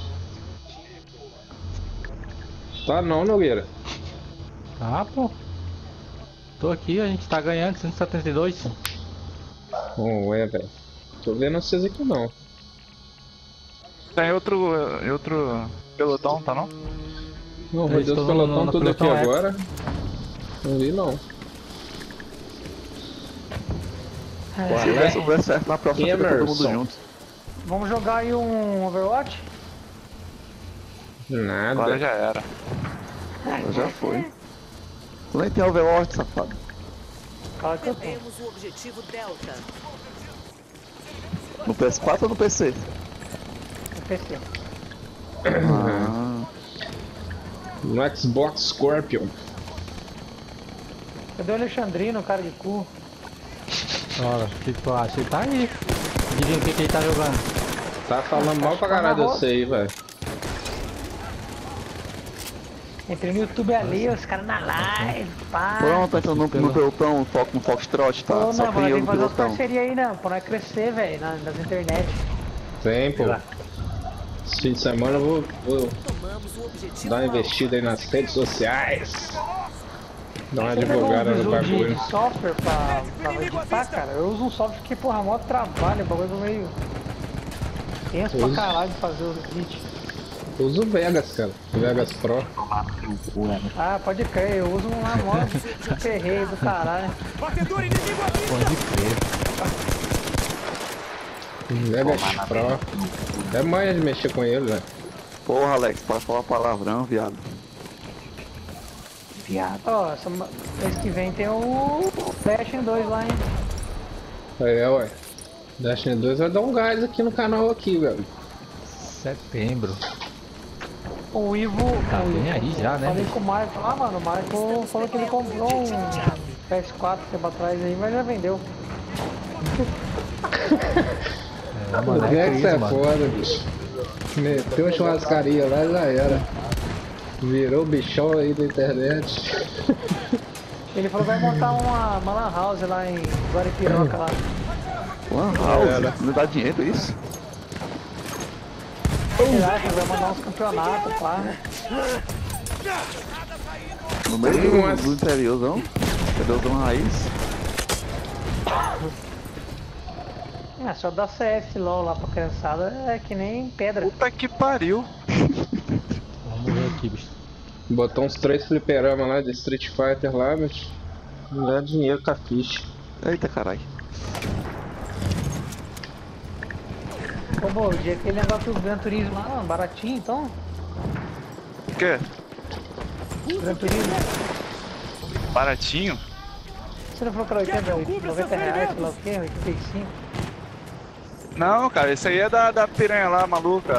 Speaker 1: Tá não, Nogueira.
Speaker 10: Ah, pô. Tô aqui, a gente tá ganhando 172.
Speaker 1: Ué, velho. Tô vendo vocês aqui não.
Speaker 11: Tem outro pelotão, tá não?
Speaker 1: Não,
Speaker 10: Eles
Speaker 1: rodei os
Speaker 10: estão
Speaker 1: pelotão
Speaker 10: no
Speaker 1: tudo aqui
Speaker 10: pelotão Eco.
Speaker 1: agora. Não vi não.
Speaker 7: Se der souber certo na próxima, fica todo mundo
Speaker 1: Emerson.
Speaker 7: junto.
Speaker 12: Vamos jogar aí um Overwatch?
Speaker 1: Nada.
Speaker 11: Agora já era.
Speaker 7: Já foi. Tu nem tem Overwatch, safado.
Speaker 12: Claro que eu tenho.
Speaker 8: Perdemos o objetivo Delta.
Speaker 7: No PS4 ou no PC?
Speaker 12: No PC.
Speaker 7: Ah,
Speaker 1: No Xbox Scorpion.
Speaker 12: Cadê o Alexandrino, cara de cu?
Speaker 10: Ora, o que tu acha? Ele tá aí. Diga o que ele tá jogando.
Speaker 1: Tá falando mal pra caralho de você aí, velho.
Speaker 12: Entrei no YouTube ali, os caras na live, pá.
Speaker 7: pronto, entra no pelotão, foco no Foxtrot, tá?
Speaker 12: Pô,
Speaker 7: Só
Speaker 12: não,
Speaker 7: tem
Speaker 12: mas
Speaker 7: eu
Speaker 12: tem
Speaker 7: no
Speaker 12: que fazer umas
Speaker 7: pelotão.
Speaker 12: parcerias aí, não, pra nós crescer, velho, nas internet.
Speaker 1: Tem, pô. Esse fim de semana eu vou
Speaker 8: Tomamos o objetivo
Speaker 1: dar uma
Speaker 8: Alpha.
Speaker 1: investida aí nas redes sociais. Dar uma
Speaker 12: Você pegou um
Speaker 1: divulgada no
Speaker 12: bizu
Speaker 1: bagulho.
Speaker 12: de software pra editar, cara? Eu uso um software que, porra, mó trabalho, o bagulho é meio tenso pra
Speaker 1: Uso.
Speaker 12: caralho de fazer os hits.
Speaker 1: Eu uso o Vegas, cara. Vegas Pro.
Speaker 12: Ah, pode crer, eu uso um lá mó de ferreiro do caralho.
Speaker 5: Batedor inimigo à vista!
Speaker 10: Pode crer.
Speaker 1: Vegas Pro. É manha de mexer com ele, velho.
Speaker 7: Porra, Alex, para falar palavrão, viado.
Speaker 12: Ó, mês que vem tem o Fashion 2 lá, hein?
Speaker 1: É, ué. Destiny 2 vai dar um gás aqui no canal aqui, velho.
Speaker 10: Setembro.
Speaker 12: O Ivo.
Speaker 10: Tá bem aí já, né?
Speaker 12: Falei com o Marco lá, mano. O Marco falou que ele comprou um PS4 tempo atrás aí, mas já vendeu.
Speaker 10: É, mano,
Speaker 1: O Vex
Speaker 10: crise,
Speaker 1: é
Speaker 10: mano.
Speaker 1: foda, bicho. Meteu uma churrascaria lá e já era. Virou bichão aí da internet.
Speaker 12: Ele falou que vai montar uma lan house lá em Guaripiroca lá.
Speaker 7: Lan house? Não dá dinheiro isso?
Speaker 12: Sei lá, que vai mandar uns campeonatos, pá.
Speaker 7: No meio do interiorzão? Interiorzão raiz?
Speaker 12: É, só dar CS LOL lá pra criançada é que nem pedra.
Speaker 11: Puta que pariu.
Speaker 10: Vamos ver aqui, bicho.
Speaker 1: Botou uns 3 fliperama lá de Street Fighter lá, mas não dá dinheiro com a ficha.
Speaker 7: Eita caralho.
Speaker 12: Ô, bom, o dia aquele negócio do Gran Turismo lá, mano, baratinho então.
Speaker 11: O quê?
Speaker 12: Gran Turismo.
Speaker 11: Baratinho?
Speaker 12: Você não falou que era 80, 90 reais, sei lá o quê, 85?
Speaker 11: Não, cara, esse aí é da piranha lá, maluca.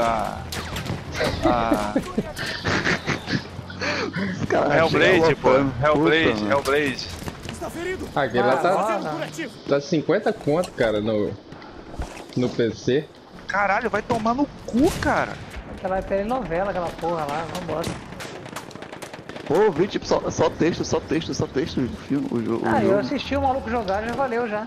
Speaker 11: Hellblade, pô. Hellblade.
Speaker 1: Aquele lá tá 50 conto, cara, no PC.
Speaker 11: Caralho, vai tomar no cu, cara.
Speaker 12: Aquela é telenovela, aquela porra lá, vambora.
Speaker 7: Pô, vi tipo só texto o filme, o jogo.
Speaker 12: Ah, eu assisti o maluco jogar, já valeu já.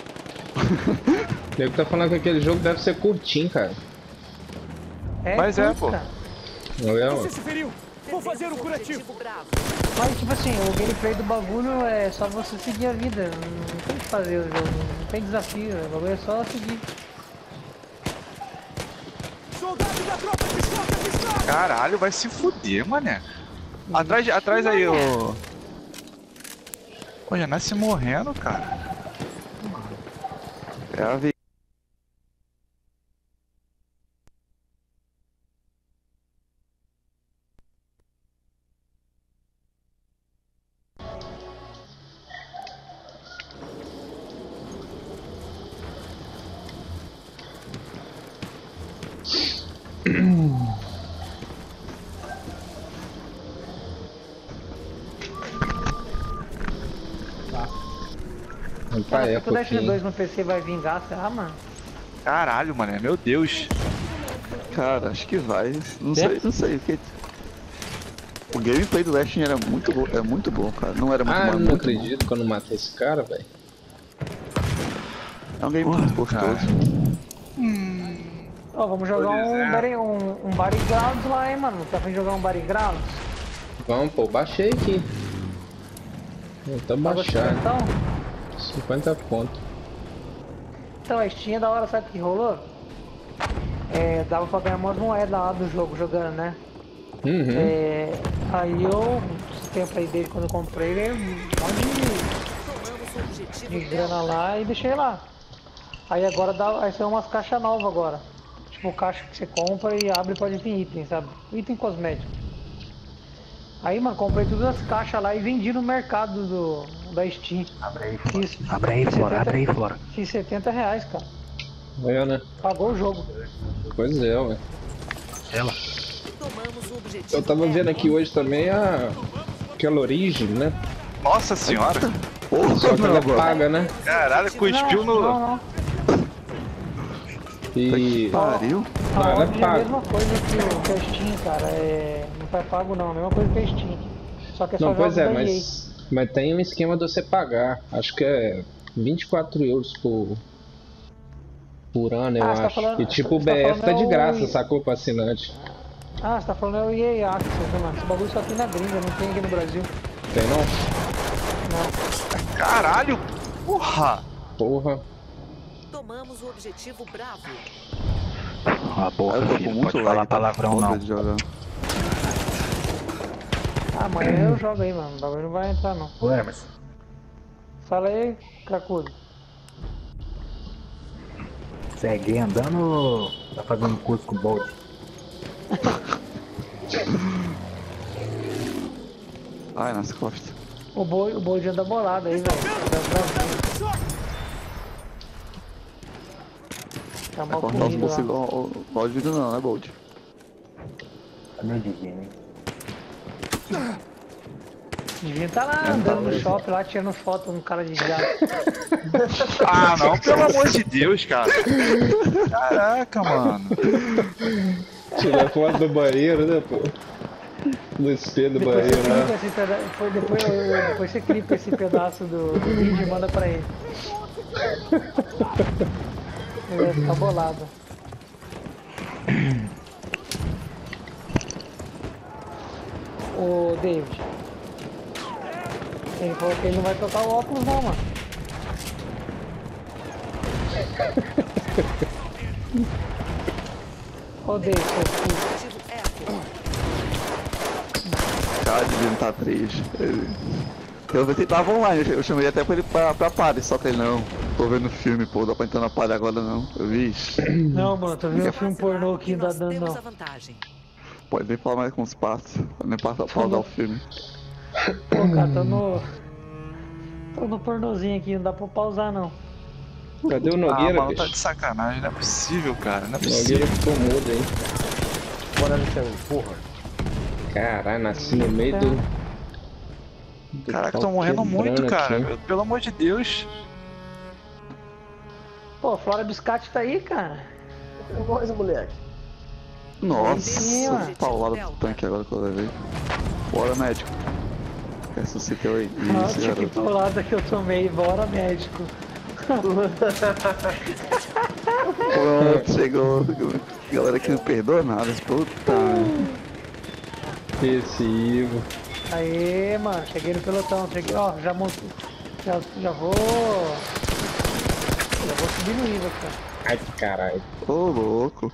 Speaker 1: O nego tá falando que aquele jogo deve ser curtinho, cara.
Speaker 11: Mas é, pô.
Speaker 1: Não é,
Speaker 5: Você se feriu? Vou fazer um curativo.
Speaker 12: Mas tipo assim, o gameplay do bagulho é só você seguir a vida, não tem que fazer o jogo, não tem desafio, o bagulho é só seguir.
Speaker 5: Soldado da tropa de choque.
Speaker 11: Caralho, vai se fuder, mané. Atrás aí, ô. Pô, já nasce morrendo, cara.
Speaker 7: É a vida.
Speaker 12: Cara, se tu Destiny 2 no PC vai vingar, será, mano?
Speaker 11: Caralho, mané, meu Deus.
Speaker 7: Cara, acho que vai. Não sei. O gameplay do Destiny era muito bom, cara. Não era muito bom.
Speaker 1: Eu não acredito que eu não matei esse cara, velho.
Speaker 7: É um game muito gostoso.
Speaker 12: Ó, vamos jogar um Battlegrounds lá, hein, mano. Tá pra jogar um Battlegrounds?
Speaker 1: Vamos, pô, baixei aqui. Então baixar.
Speaker 12: Então?
Speaker 1: 50 pontos.
Speaker 12: Então, a Steam é da hora, sabe o que rolou? Dava pra ganhar umas moedas lá do jogo jogando, né? Aí eu, esse tempo aí dele, quando eu comprei, de grana lá e deixei lá. Aí agora aí são umas caixas novas agora. Tipo, caixa que você compra e abre e pode vir item, sabe? Item cosmético. Aí, mano, comprei todas as caixas lá e vendi no mercado da Steam.
Speaker 2: Abre aí, Flora.
Speaker 12: Fiz 70 reais, cara.
Speaker 1: É, né?
Speaker 12: Pagou o jogo.
Speaker 1: Pois é, ué.
Speaker 2: Ela.
Speaker 1: Eu tava vendo aqui hoje também aquela origem, né?
Speaker 11: Nossa senhora.
Speaker 1: Só que ela paga, né?
Speaker 11: Caralho, cuspiu no...
Speaker 12: Não.
Speaker 1: E...
Speaker 7: Pariu.
Speaker 12: A
Speaker 1: ela
Speaker 12: Origin é a mesma coisa que a Steam, cara. Não vai pago não, a mesma coisa que a Steam. Só que é só
Speaker 1: não, pois é,
Speaker 12: da
Speaker 1: mas tem um esquema de você pagar. Acho que é 24 euros por ano, eu acho.
Speaker 12: Tá falando,
Speaker 1: e tipo, o BF tá de graça, sacou, pra assinante.
Speaker 12: Ah, você tá falando é o EA Access, né, mano? Esse bagulho só tem na gringa, não tem aqui no Brasil.
Speaker 1: Tem não?
Speaker 12: Não.
Speaker 11: Caralho! Porra!
Speaker 8: Tomamos o objetivo Bravo.
Speaker 2: A boca, filho, pode falar palavrão não.
Speaker 12: Amanhã eu jogo aí, mano. O bagulho não vai entrar não.
Speaker 2: Ué, mas...
Speaker 12: Fala aí, cracudo.
Speaker 2: Você é gay andando ou tá fazendo curso com o Bolt?
Speaker 7: Ai, nas costas.
Speaker 12: O Bold anda bolado aí, velho. Tá mal
Speaker 7: cortar os
Speaker 12: corrido
Speaker 7: bolsos
Speaker 12: lá.
Speaker 7: igual o Bold não, né, Bold?
Speaker 2: Tá meio divino, hein?
Speaker 12: Devia estar lá andando no shopping, lá tirando foto com um cara de jato.
Speaker 11: Ah, não, pelo amor de Deus, cara. Caraca, mano.
Speaker 1: Tira foto do banheiro, né, pô? No espelho do
Speaker 12: Depois
Speaker 1: banheiro
Speaker 12: você
Speaker 1: lá.
Speaker 12: clipa esse depois você clipa esse pedaço do vídeo e manda pra ele. Ele vai ficar bolado. Ô David. Ele falou que ele não vai trocar o óculos não, mano. Ô David,
Speaker 7: Cara, devia não tá triste. Eu vi que tava online, eu chamei até pra ele pra party, só que ele não. Tô vendo filme, pô, dá pra entrar na party agora não. Eu vi isso.
Speaker 12: Não, mano, tô vendo um filme pornô aqui, não tá dando não.
Speaker 7: Pode nem falar mais com os passos, nem pausar o filme.
Speaker 12: Pô, cara, tô no pornozinho aqui, não dá pra pausar não.
Speaker 1: Cadê o Nogueira,
Speaker 11: mano,
Speaker 1: bicho?
Speaker 11: tá de sacanagem, não é possível, cara, não é
Speaker 1: O Nogueira
Speaker 11: possível.
Speaker 1: ficou mudo, hein?
Speaker 9: Bora, Alexandre, porra.
Speaker 1: Caralho, nasci no meio do...
Speaker 11: Caraca, tô morrendo muito, cara. Pelo amor de Deus.
Speaker 12: Pô, Flora Biscate tá aí, cara.
Speaker 9: Coisa, moleque.
Speaker 7: Nossa, paulada do tanque agora que eu levei. Bora, médico. Ressuscitei aí.
Speaker 12: Nossa, que paulada que eu tomei. Bora, médico.
Speaker 7: Pronto, chegou. Galera que não perdoa nada, puta.
Speaker 1: Recibo.
Speaker 12: Aê, mano, cheguei no pelotão, cheguei, ó, já montei, já vou subir no nível, cara.
Speaker 1: Ai, que caralho.
Speaker 7: Ô, louco.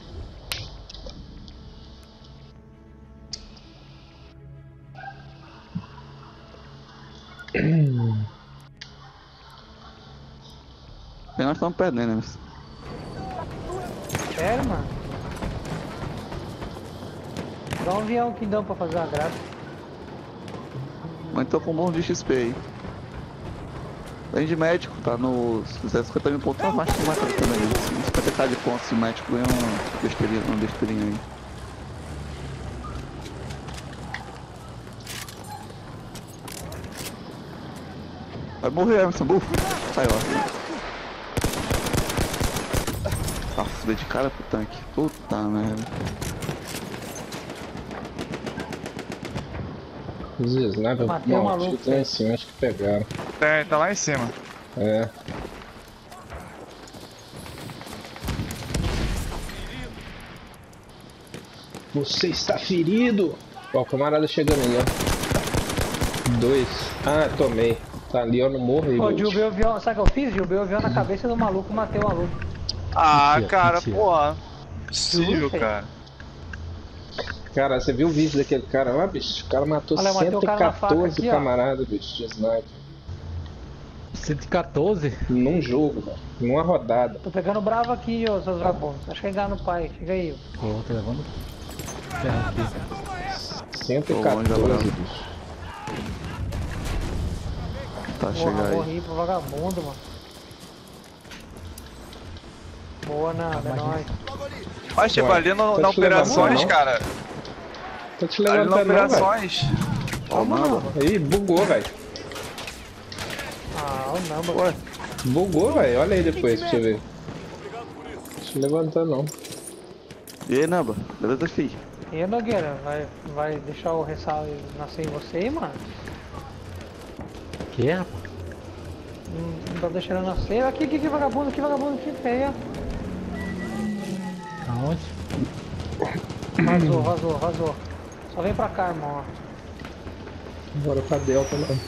Speaker 7: E nós estamos perdendo, né?
Speaker 12: Sério, mano? Dá um avião que dão pra fazer uma graça.
Speaker 7: Mas tô com um bom de XP aí. Além de médico, tá no 250 mil pontos, tá mais que mais também. 50k de pontos de médico ganha uma besteirinha aí. Vai morrer, Emerson, bufo. Sai lá. Nossa, dei de cara pro tanque. Puta merda.
Speaker 1: Os sniper
Speaker 12: Matei o maluco,
Speaker 1: lá em cima, acho que pegaram.
Speaker 11: É, tá lá em cima.
Speaker 1: É. Você está ferido! Ó, o camarada chegando aí, ó. 2. Ah, tomei. Tá ali, ó, no morro aí.
Speaker 12: Pô, derrubei o avião, sabe o que eu fiz? Derrubei o avião na cabeça do maluco e matei o maluco.
Speaker 11: Ah,
Speaker 10: Mentira,
Speaker 11: cara,
Speaker 10: mentira.
Speaker 11: porra. Possível,
Speaker 12: Juro,
Speaker 11: cara.
Speaker 1: Cara, você viu o vídeo daquele cara lá, bicho? O cara matou
Speaker 12: Olha, matei o cara na faca
Speaker 1: 114
Speaker 12: aqui, ó.
Speaker 1: camaradas, bicho, de sniper.
Speaker 10: 114?
Speaker 1: Num jogo, velho. Numa rodada.
Speaker 12: Tô pegando bravo aqui, ô, seus vagabundos. Tá chegando no pai, chega aí.
Speaker 10: Pô, tô levando ferro aqui.
Speaker 1: 114, bicho.
Speaker 7: Tá
Speaker 12: Porra,
Speaker 7: chegando aí.
Speaker 12: morri pro vagabundo, mano. Boa, nada, é nóis.
Speaker 11: Mas tipo, ali
Speaker 1: Tá
Speaker 11: na
Speaker 1: te levantando,
Speaker 11: operações,
Speaker 1: não?
Speaker 11: cara.
Speaker 1: Tô te
Speaker 11: Ali na
Speaker 1: levantando, não, velho.
Speaker 11: operações.
Speaker 7: Ó, mano.
Speaker 1: Ih, bugou, velho.
Speaker 12: Ah, o Namba.
Speaker 7: Ué,
Speaker 1: Bugou, velho. Olha aí depois pra você ver. Tô te levantando, não.
Speaker 7: e aí, Namba? Beleza, fi?
Speaker 12: E aí, Nogueira, vai deixar o ressalto nascer em você aí, mano?
Speaker 10: Que é, rapaz?
Speaker 12: Não tá deixando eu nascer. Aqui, vagabundo, que feia.
Speaker 10: Aonde?
Speaker 12: Vazou. Só vem pra cá, irmão.
Speaker 1: Bora pra Delta, não.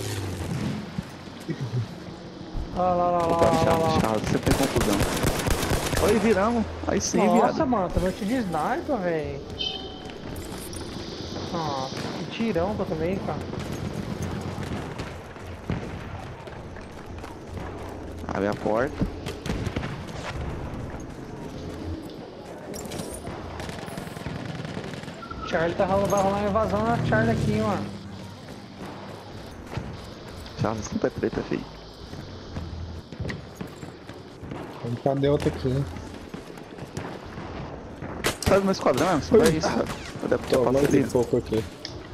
Speaker 12: Lá.
Speaker 7: Chato, você tem confusão. Oi, viramos. Aí sim,
Speaker 12: Nossa,
Speaker 7: viado.
Speaker 12: mano, tomei um tiro de sniper, velho. Nossa, que tirão que eu tomei, cara.
Speaker 7: Abre a porta.
Speaker 12: Charlie vai rolar uma invasão na Charlie aqui, mano.
Speaker 7: Chato, sempre é treta, fi.
Speaker 1: Vamos pra Delta aqui, né?
Speaker 7: Sai do meu esquadrão, Emerson. É isso, cara. Eu devo ter
Speaker 1: Tô mais um
Speaker 7: parceria.
Speaker 1: pouco aqui.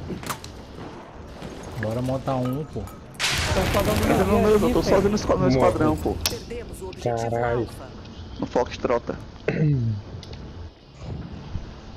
Speaker 10: Bora montar um, pô.
Speaker 7: Entra no meu, eu tô só vendo no esquadrão, pô.
Speaker 8: Perdemos o objetivo
Speaker 1: Caralho.
Speaker 8: Alfa.
Speaker 7: No Foxtrota.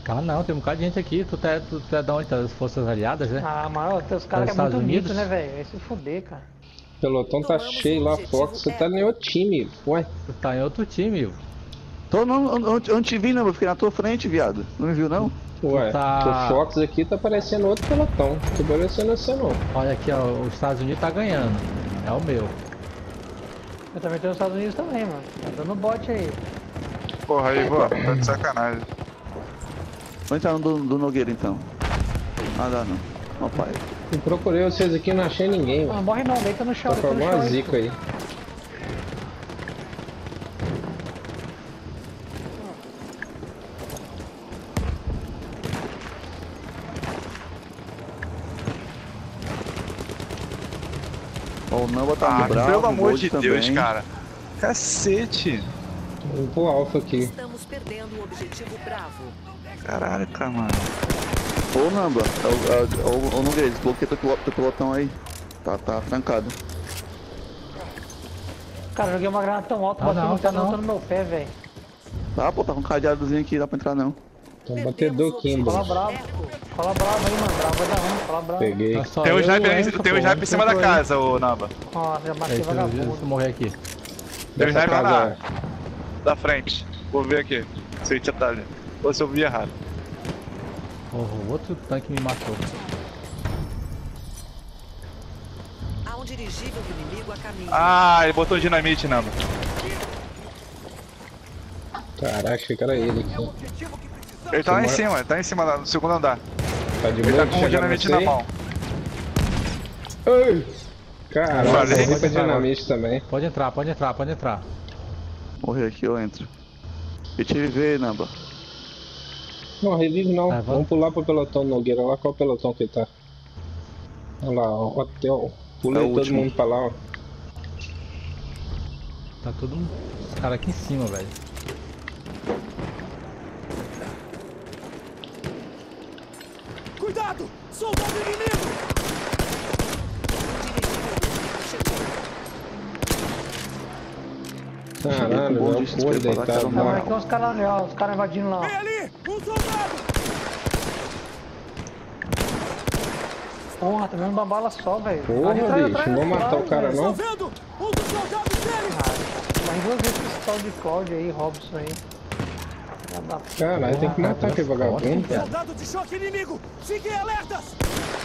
Speaker 10: Tá não, tem um bocado de gente aqui. Tu é da onde? Das Forças Aliadas, né?
Speaker 12: Ah, mano, os caras que é muito mito, né, velho? Vai se fuder, cara.
Speaker 1: O pelotão tá cheio lá, Fox. Você tá em outro time. Ué?
Speaker 10: Tu tá em outro time, Ivo.
Speaker 7: Tô onde te vi, não, eu fiquei na tua frente, viado. Não me viu, não?
Speaker 1: Ué,
Speaker 10: tá...
Speaker 1: o Fox aqui tá parecendo outro pelotão. Não tá parecendo você não.
Speaker 10: Olha aqui, ó, os Estados Unidos tá ganhando. É o meu.
Speaker 12: Eu também tenho os Estados Unidos também, mano. Tá dando bote aí.
Speaker 11: Porra, aí, vó, tá de sacanagem.
Speaker 7: Vou entrar no do Nogueira, então. Nada não. Ó, pai.
Speaker 1: Eu procurei vocês aqui e não achei ninguém,
Speaker 12: Não
Speaker 1: mano.
Speaker 12: morre não, deita no chão,
Speaker 1: Tá com
Speaker 12: deita no chão.
Speaker 1: alguma
Speaker 12: aí,
Speaker 1: zica aí.
Speaker 7: Ó, o Namba tá no bravo,
Speaker 11: pelo amor
Speaker 7: o
Speaker 11: de
Speaker 7: Gold
Speaker 11: Deus,
Speaker 7: também.
Speaker 11: cara. Cacete.
Speaker 1: Vou pro Alpha aqui.
Speaker 8: Estamos perdendo o objetivo Bravo.
Speaker 11: Caraca, mano.
Speaker 7: Ô, Namba, ô Nogueira, desbloqueia teu pelotão aí. Tá trancado.
Speaker 12: Cara, joguei uma granada tão alta,
Speaker 10: Ah,
Speaker 12: bateu
Speaker 10: não,
Speaker 12: no
Speaker 10: tá
Speaker 12: canão,
Speaker 10: não.
Speaker 12: tô no meu pé, velho.
Speaker 7: Tá, pô, tá com um cadeadozinho aqui, dá pra entrar não.
Speaker 1: Tem um batedor aqui,
Speaker 12: Cola
Speaker 1: mano.
Speaker 12: bravo. Cola bravo aí, mano. Bravo vai dar ruim, cola bravo.
Speaker 1: Peguei.
Speaker 10: Tá só
Speaker 11: Tem um
Speaker 10: eu,
Speaker 11: sniper,
Speaker 10: o Enzo,
Speaker 11: tem um
Speaker 10: pô,
Speaker 11: sniper em cima da
Speaker 10: entrou aí.
Speaker 11: casa, ô Namba.
Speaker 12: Ó, já matei
Speaker 10: Deixa eu
Speaker 12: vagabundo.
Speaker 10: morrer aqui.
Speaker 11: Tem um
Speaker 1: Dessa
Speaker 11: sniper
Speaker 1: casa,
Speaker 11: lá, da frente. Vou ver aqui. Se eu tá ali. Ou se eu vi errado.
Speaker 10: Porra, o outro tanque me matou.
Speaker 8: Há um dirigível do inimigo a caminho.
Speaker 11: Ah, ele botou dinamite, Namba.
Speaker 1: Caraca, achei que era ele aqui.
Speaker 11: Ele tá lá em cima, ele tá em cima lá, no segundo andar.
Speaker 1: Tá de
Speaker 11: Ele
Speaker 1: boa
Speaker 11: tá
Speaker 1: de
Speaker 11: com o
Speaker 1: chegar
Speaker 11: dinamite
Speaker 1: você
Speaker 11: na
Speaker 1: aí?
Speaker 11: mão.
Speaker 1: Ai! Caraca,
Speaker 11: Falei.
Speaker 1: eu vou pra dinamite também.
Speaker 10: Pode entrar, pode entrar, pode entrar.
Speaker 7: Morrer aqui, eu entro. Eu te ver, Namba.
Speaker 1: Não, revive não.
Speaker 10: Ah, vamos.
Speaker 1: Vamos pular pro pelotão Nogueira lá. Qual pelotão que tá? Olha lá, ó, hotel. Pulei
Speaker 7: É o
Speaker 1: todo
Speaker 7: último.
Speaker 1: mundo pra lá, ó.
Speaker 10: Tá todo mundo. Os caras aqui em cima, velho.
Speaker 5: Cuidado! Soldado inimigo!
Speaker 1: Caralho,
Speaker 7: bom
Speaker 1: é o
Speaker 7: disso,
Speaker 1: porra
Speaker 7: você vai falar que
Speaker 1: deitado
Speaker 7: era um
Speaker 12: Não,
Speaker 1: lá.
Speaker 12: mas tem uns caras ali, ó. Os caras invadindo lá, ó.
Speaker 5: Vem ali! Um soldado!
Speaker 12: Porra, tá vendo uma bala só, velho.
Speaker 1: Porra,
Speaker 12: Ali tá
Speaker 1: bicho,
Speaker 12: atrás,
Speaker 1: não vou matar
Speaker 12: claro,
Speaker 1: o cara,
Speaker 12: velho.
Speaker 5: Tô
Speaker 1: não?
Speaker 5: vendo! Um dos soldados dele!
Speaker 12: Mas duas vezes com esse tal de Cláudio aí, Robson aí. Filha da puta.
Speaker 1: Caralho, tem que matar aquele vagabundo.
Speaker 5: Soldado de choque inimigo! Fiquem alertas!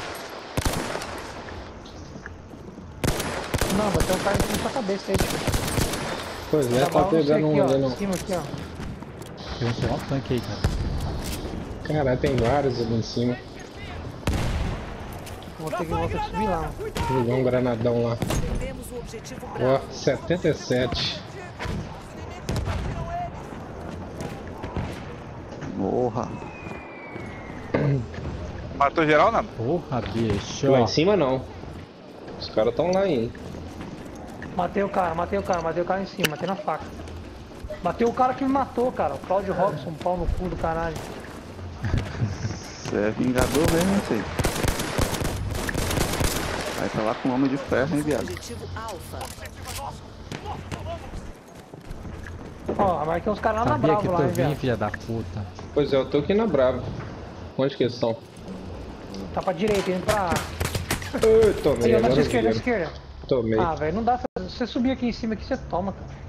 Speaker 12: Não, vai ter um cara em cima da sua cabeça aí, tio.
Speaker 1: Pois é,
Speaker 12: Tá
Speaker 1: tá
Speaker 12: bala, não sei
Speaker 1: pegando
Speaker 12: aqui,
Speaker 1: um
Speaker 12: ó.
Speaker 1: ali
Speaker 12: Em
Speaker 1: não.
Speaker 12: cima aqui, ó.
Speaker 10: Tem um só um tanque aí, cara.
Speaker 1: Caralho, tem vários ali em cima.
Speaker 12: Vou ter que subir lá.
Speaker 1: Vou jogar um granadão lá.
Speaker 8: Perdemos o objetivo
Speaker 1: Ó,
Speaker 8: Bravo.
Speaker 1: 77.
Speaker 7: Morra.
Speaker 11: Matou geral, Namba?
Speaker 10: Porra, bicho.
Speaker 1: Lá em cima não. Os caras tão lá ainda.
Speaker 12: Matei o cara em cima, matei na faca. Bateu o cara que me matou, cara. O Cláudio Robson, pau no cu do caralho.
Speaker 7: Você é vingador mesmo, filho. Vai pra lá com o Homem de Ferro, hein, viado.
Speaker 8: Objetivo Alfa.
Speaker 12: Ó, mas tem uns caras lá na
Speaker 10: Sabia que
Speaker 12: Bravo
Speaker 10: tu
Speaker 12: lá, hein,
Speaker 10: vinha,
Speaker 12: velho.
Speaker 10: filha da puta.
Speaker 1: Pois é, eu tô aqui na Brava. Onde que eles estão?
Speaker 12: Tá pra direita, indo pra...
Speaker 1: Ai, tomei,
Speaker 12: Aí, ó, na
Speaker 1: agora
Speaker 12: sua esquerda, na
Speaker 1: viram.
Speaker 12: sua esquerda.
Speaker 1: Tomei.
Speaker 12: Ah, velho, não dá. Se você subir aqui em cima, aqui você toma, cara.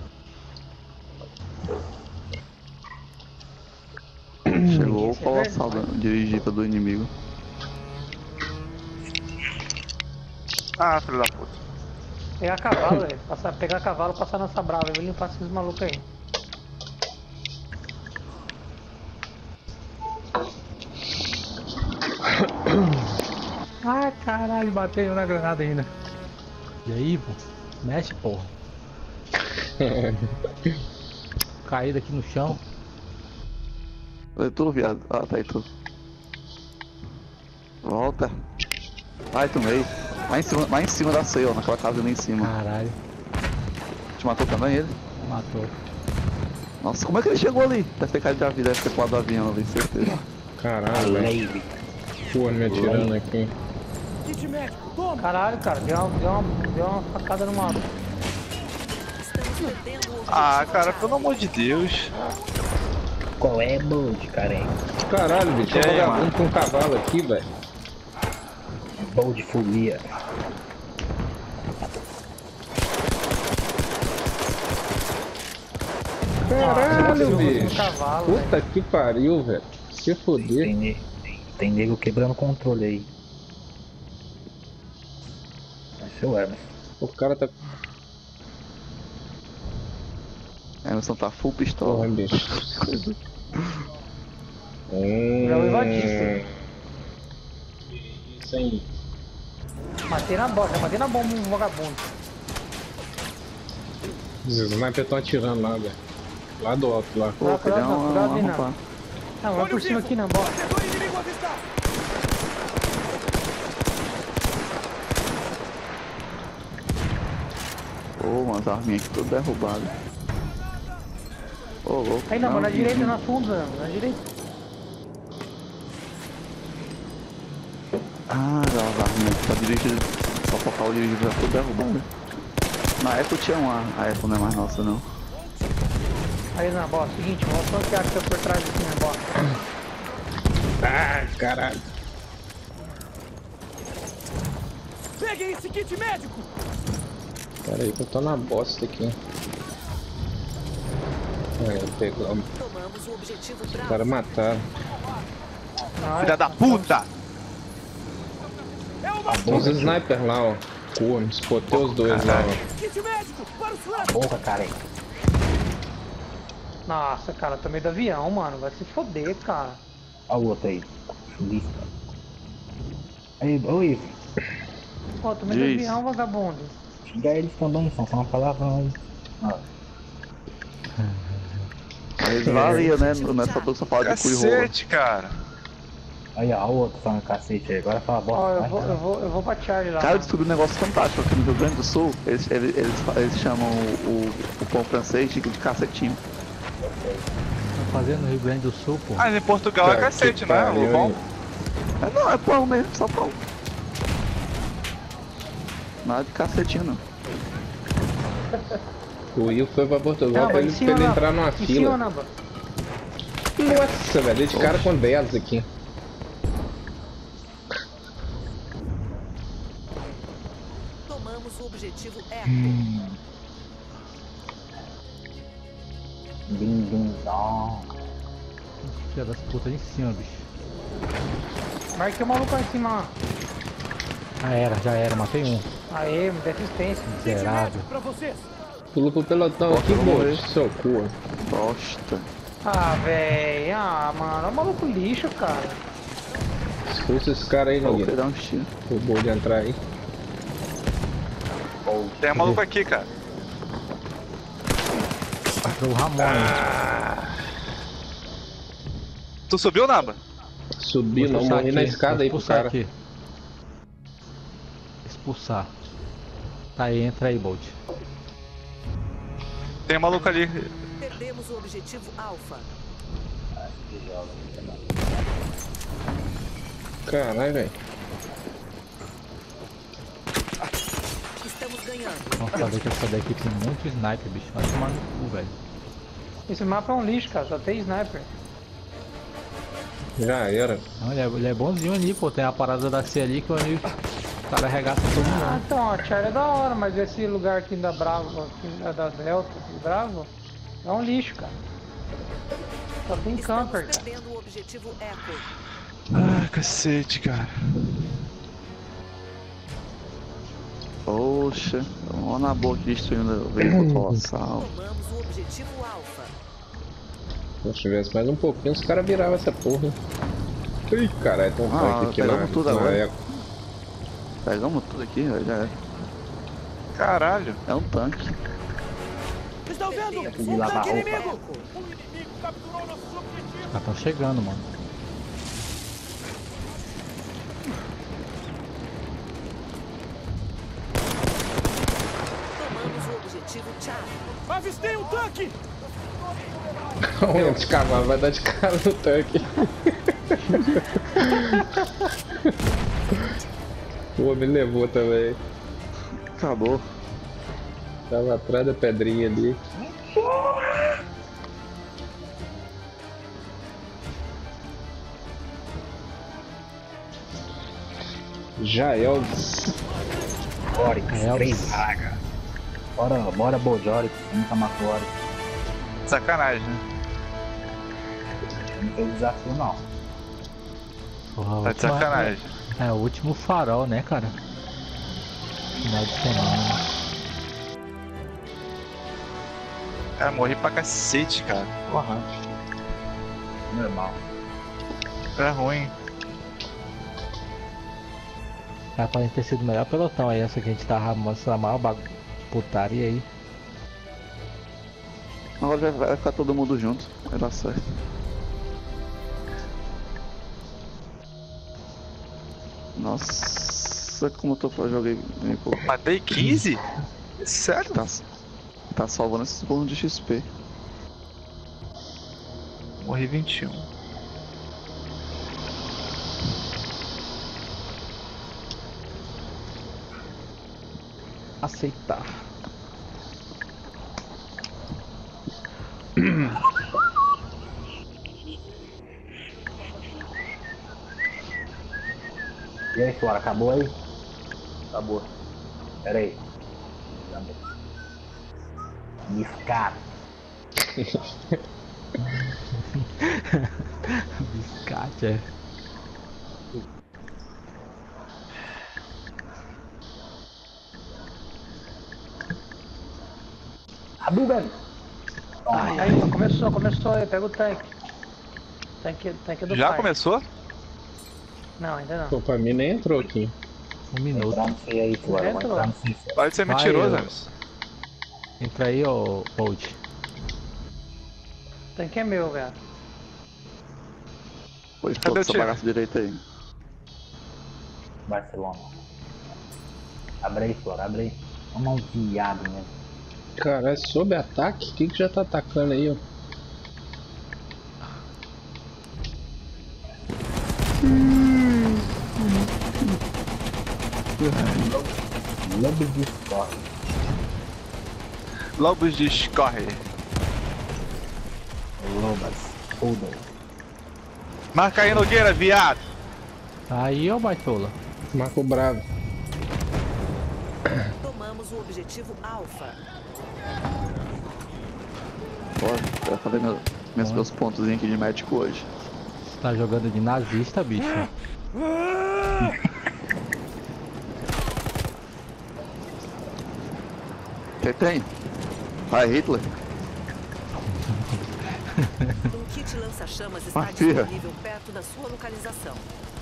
Speaker 7: Chegou o
Speaker 12: Isso é
Speaker 7: colossal
Speaker 12: verdade.
Speaker 7: dirigível do inimigo.
Speaker 11: Ah, filho da puta.
Speaker 12: Pegar cavalo, velho. Pegar cavalo, passar nessa brava. Eu vou limpar esses malucos aí.
Speaker 10: Ai, caralho, bateu na granada ainda. E aí, pô? Mexe, porra. Caído aqui no chão.
Speaker 7: Foi tu, viado. Ah, tá aí tu. Volta. Ai, tomei. Lá em cima da ceia, ó, naquela casa ali em cima.
Speaker 10: Caralho,
Speaker 7: Te matou também ele?
Speaker 10: matou.
Speaker 7: Nossa, como é que ele chegou ali? Deve ter caído de avião, deve ter pulado do avião ali, certeza.
Speaker 1: Caralho, velho. Pô, me atirando aqui.
Speaker 5: Kit médico, toma!
Speaker 12: Caralho, cara. Deu uma facada no maluco.
Speaker 8: Estamos perdendo o objetivo
Speaker 11: Ah, cara,
Speaker 8: Bravo.
Speaker 11: pelo amor de Deus.
Speaker 2: Qual é, Bolt, careca?
Speaker 1: Caralho, bicho,
Speaker 11: E aí,
Speaker 1: eu
Speaker 11: mano?
Speaker 1: vagabundo com um cavalo aqui, velho.
Speaker 2: Bolt de folia.
Speaker 1: Caralho, bicho.
Speaker 12: Cavalo,
Speaker 1: Puta que pariu, velho. Se foder.
Speaker 2: Tem nego quebrando o controle aí. Esse é o Emerson.
Speaker 1: O cara tá.
Speaker 7: Emerson tá full pistola.
Speaker 1: Porra, bicho.
Speaker 12: É o evadista.
Speaker 1: Isso aí.
Speaker 12: Matei na bomba um vagabundo.
Speaker 1: Os snipers estão atirando lá, velho. Lá do alto, lá.
Speaker 7: Pô, pegar
Speaker 12: cuidado
Speaker 7: uma
Speaker 12: ali, não.
Speaker 7: roupa.
Speaker 12: Não, vai por cima aqui na bola.
Speaker 5: Setor inimigo avistado.
Speaker 7: Pô, mano, as arminhas aqui tudo derrubado. Ô, louco.
Speaker 12: Aí não, na direita, na funda, na direita.
Speaker 7: Ah, as arminhas aqui tá dirigido. Só focar o dirigível já tudo derrubado. Na Echo tinha uma, a Echo não é mais nossa não.
Speaker 12: Aí na bola, seguinte, vamos flanquear que tá por trás aqui na bola.
Speaker 1: Ah, caralho.
Speaker 5: Peguem esse kit médico.
Speaker 1: Pera aí que eu tô na bosta aqui. Pegamos.
Speaker 8: Tomamos o objetivo
Speaker 1: Os
Speaker 8: Bravo.
Speaker 1: caras mataram.
Speaker 11: Filha da puta!
Speaker 1: Tem uns snipers lá, ó. Porra, spotei os dois lá, ó.
Speaker 5: Kit médico para os flancos.
Speaker 2: Boca, careca.
Speaker 12: Nossa, cara, tomei do avião, mano. Vai se foder, cara.
Speaker 2: Olha o outro aí. Lista. Aí, oi.
Speaker 12: Pô, tomei do
Speaker 7: Diz.
Speaker 12: avião, vagabundo.
Speaker 2: Xinga eles também, são uma palavrão aí. Ó.
Speaker 7: Mas valia, né? Não é só todo só fala de cu e rola.
Speaker 11: Cacete, cara.
Speaker 2: Aí, ó, o outro falando cacete aí. Agora fala bosta.
Speaker 12: Ó,
Speaker 2: vai, cara.
Speaker 12: eu vou pra Charlie lá.
Speaker 7: Cara, eu descobri um negócio fantástico aqui no Rio Grande do Sul. Eles chamam o pão francês de cacetinho.
Speaker 10: Tá fazendo no Rio Grande do Sul, pô.
Speaker 11: Ah, em Portugal é
Speaker 1: Cara,
Speaker 11: cacete,
Speaker 1: que
Speaker 11: né?
Speaker 1: pariu,
Speaker 11: O bom.
Speaker 1: hein?
Speaker 7: Não, é pão mesmo, só pão. Nada de cacetinho, não.
Speaker 1: O Will foi pra Portugal
Speaker 12: Não,
Speaker 1: pra
Speaker 12: em
Speaker 1: ele,
Speaker 12: cima,
Speaker 1: entrar numa
Speaker 12: Em cima,
Speaker 1: fila.
Speaker 12: Namba.
Speaker 1: Nossa, velho, esse cara com 10 aqui.
Speaker 8: Tomamos o objetivo Echo.
Speaker 2: Bim, bim, dom.
Speaker 10: Filha das putas em cima, bicho.
Speaker 12: Marquei o maluco lá em cima.
Speaker 10: Já era, matei um.
Speaker 12: Aê, me dê assistência.
Speaker 5: Kit
Speaker 10: Miserável.
Speaker 5: médico para vocês.
Speaker 1: Pulou pro pelotão aqui, boa. Seu cu.
Speaker 7: Bosta.
Speaker 12: Ah, véi. Ah, mano, é um maluco lixo, cara.
Speaker 1: Expulsa esse cara aí,
Speaker 7: Vou
Speaker 1: Nogueira.
Speaker 7: dar um tiro.
Speaker 1: O bom de entrar aí.
Speaker 11: Tem um maluco aqui, cara.
Speaker 10: O Ramon.
Speaker 11: Tu subiu, Naba?
Speaker 1: Subi, não, morri na escada aí pro cara.
Speaker 10: Aqui. Expulsar. Tá aí, entra aí, Bolt.
Speaker 11: Tem um maluco ali.
Speaker 8: Perdemos o objetivo Alpha.
Speaker 1: Caralho, velho.
Speaker 8: Estamos ganhando.
Speaker 10: Nossa, essa daqui tem muito sniper, bicho. Vai tomar no cu, velho.
Speaker 12: Esse mapa é um lixo, cara. Só tem sniper.
Speaker 1: Já era.
Speaker 10: Não, ele é bonzinho ali, pô. Tem a parada da C ali que o cara arregaça todo
Speaker 12: Ah,
Speaker 10: mundo.
Speaker 12: então, a Charlie é da hora, mas esse lugar aqui da Bravo, aqui da Delta, de Bravo, é um lixo, cara. Só tem camper,
Speaker 8: Estamos
Speaker 12: cara.
Speaker 8: perdendo o objetivo Echo.
Speaker 11: Ah, cacete, cara.
Speaker 7: Poxa, olha na boca destruindo o veículo colossal.
Speaker 8: Tomamos o objetivo Alpha.
Speaker 1: Se eu tivesse mais um pouquinho, os caras viravam essa porra. Ih, caralho, tem um tanque aqui
Speaker 7: pegamos tudo
Speaker 1: na
Speaker 7: agora.
Speaker 1: Eco.
Speaker 7: Pegamos tudo aqui, já é.
Speaker 11: Caralho.
Speaker 7: É um tanque.
Speaker 5: Estão vendo?
Speaker 2: de
Speaker 5: Um
Speaker 2: lavar
Speaker 5: tanque
Speaker 2: roupa.
Speaker 5: inimigo. O inimigo capturou nossos objetivos.
Speaker 10: Já tão chegando, mano.
Speaker 8: Tomamos o objetivo Charlie.
Speaker 5: Avistei um tanque.
Speaker 1: Olha de cavalo, vai dar de cara no tanque. O homem levou também.
Speaker 7: Acabou.
Speaker 1: Tava atrás da pedrinha ali. Jaelvis.
Speaker 2: Oryx, 3 vagas. Bora Bojorix, nunca matou Oryx.
Speaker 11: Sacanagem, né?
Speaker 2: Não tem desafio não.
Speaker 10: Porra,
Speaker 11: Tá de sacanagem.
Speaker 10: É o último farol, né, cara? Final de semana.
Speaker 11: Cara, morri pra cacete, cara.
Speaker 2: Porra. Normal.
Speaker 11: É ruim.
Speaker 10: Cara, pode ter sido o melhor pelotão aí, essa que a gente tava mostrando a maior putaria aí.
Speaker 7: Agora vai ficar todo mundo junto, vai dar certo. Nossa, como eu tô pra jogar bem pouco.
Speaker 11: Matei 15? Sério?
Speaker 7: Tá salvando esses bônus de XP.
Speaker 11: Morri 21.
Speaker 10: Aceitar.
Speaker 2: E aí, Flora, acabou aí?
Speaker 9: Acabou.
Speaker 2: Pera aí. Biscate.
Speaker 10: Biscate, é.
Speaker 2: Hadouken!
Speaker 12: Aí, começou aí, pega o tanque. Tanque do
Speaker 11: Já
Speaker 12: pai.
Speaker 11: começou?
Speaker 12: Não, ainda não.
Speaker 1: Pô, pra mim nem entrou aqui.
Speaker 10: 1 minuto.
Speaker 2: Entrando sei aí, Flora.
Speaker 12: Entrou.
Speaker 2: Vai entrar no sei.
Speaker 11: Pode ser
Speaker 10: Vai,
Speaker 11: mentiroso,
Speaker 10: eu-
Speaker 11: Emerson.
Speaker 10: Entra aí, ô Bolt.
Speaker 12: O tanque é meu, velho.
Speaker 7: Pois
Speaker 11: Cadê
Speaker 7: toda
Speaker 11: o
Speaker 7: essa
Speaker 11: time?
Speaker 7: bagaça direita aí.
Speaker 2: Barcelona. Abre aí, Flora, abre aí. Toma um viado mesmo.
Speaker 1: Caralho, sob ataque? Quem que já tá atacando aí, ó?
Speaker 2: Lobo de Discord.
Speaker 11: Lobos discorre.
Speaker 2: Lobas. Poodle.
Speaker 11: Marca aí, Nogueira, viado.
Speaker 10: Aí, ô baitola.
Speaker 1: Marco Bravo.
Speaker 8: Tomamos o objetivo Alfa.
Speaker 7: Ó, já falei meus pontos aqui de médico hoje.
Speaker 10: Tá jogando de nazista, bicho.
Speaker 7: Quem tem? Vai, Hitler.
Speaker 8: Um kit lança-chamas está
Speaker 7: Confia.
Speaker 8: disponível perto da sua localização.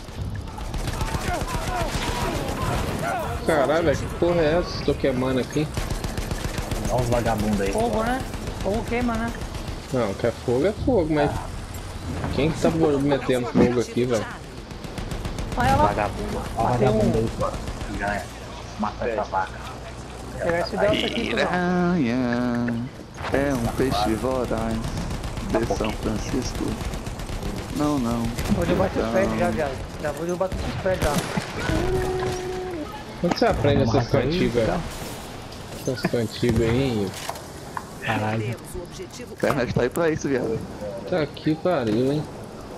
Speaker 1: Caralho, velho, que porra é essa? Tô queimando aqui.
Speaker 2: Olha os vagabundos aí.
Speaker 12: Fogo, né? Fogo queima, né?
Speaker 1: Não, que é fogo, mas... Quem que tá metendo fogo aqui, velho?
Speaker 12: Olha lá.
Speaker 2: Vagabundo. Olha o vagabundo aí, Flora. Ganha. Mata essa vaca.
Speaker 12: Pegar esse delta aqui, tudo.
Speaker 7: Piranha é um peixe voraz de São Francisco. Não.
Speaker 12: Vou derrubar esses pés já, viado. Já vou derrubar todos os pés já.
Speaker 1: Onde você aprende essas
Speaker 10: Marca aí,
Speaker 1: cantigas?
Speaker 10: tá?
Speaker 1: Essas cantigas aí?
Speaker 10: Caralho.
Speaker 8: Temos o objetivo
Speaker 7: A internet tá aí pra isso, viado.
Speaker 1: Tá aqui, pariu, hein?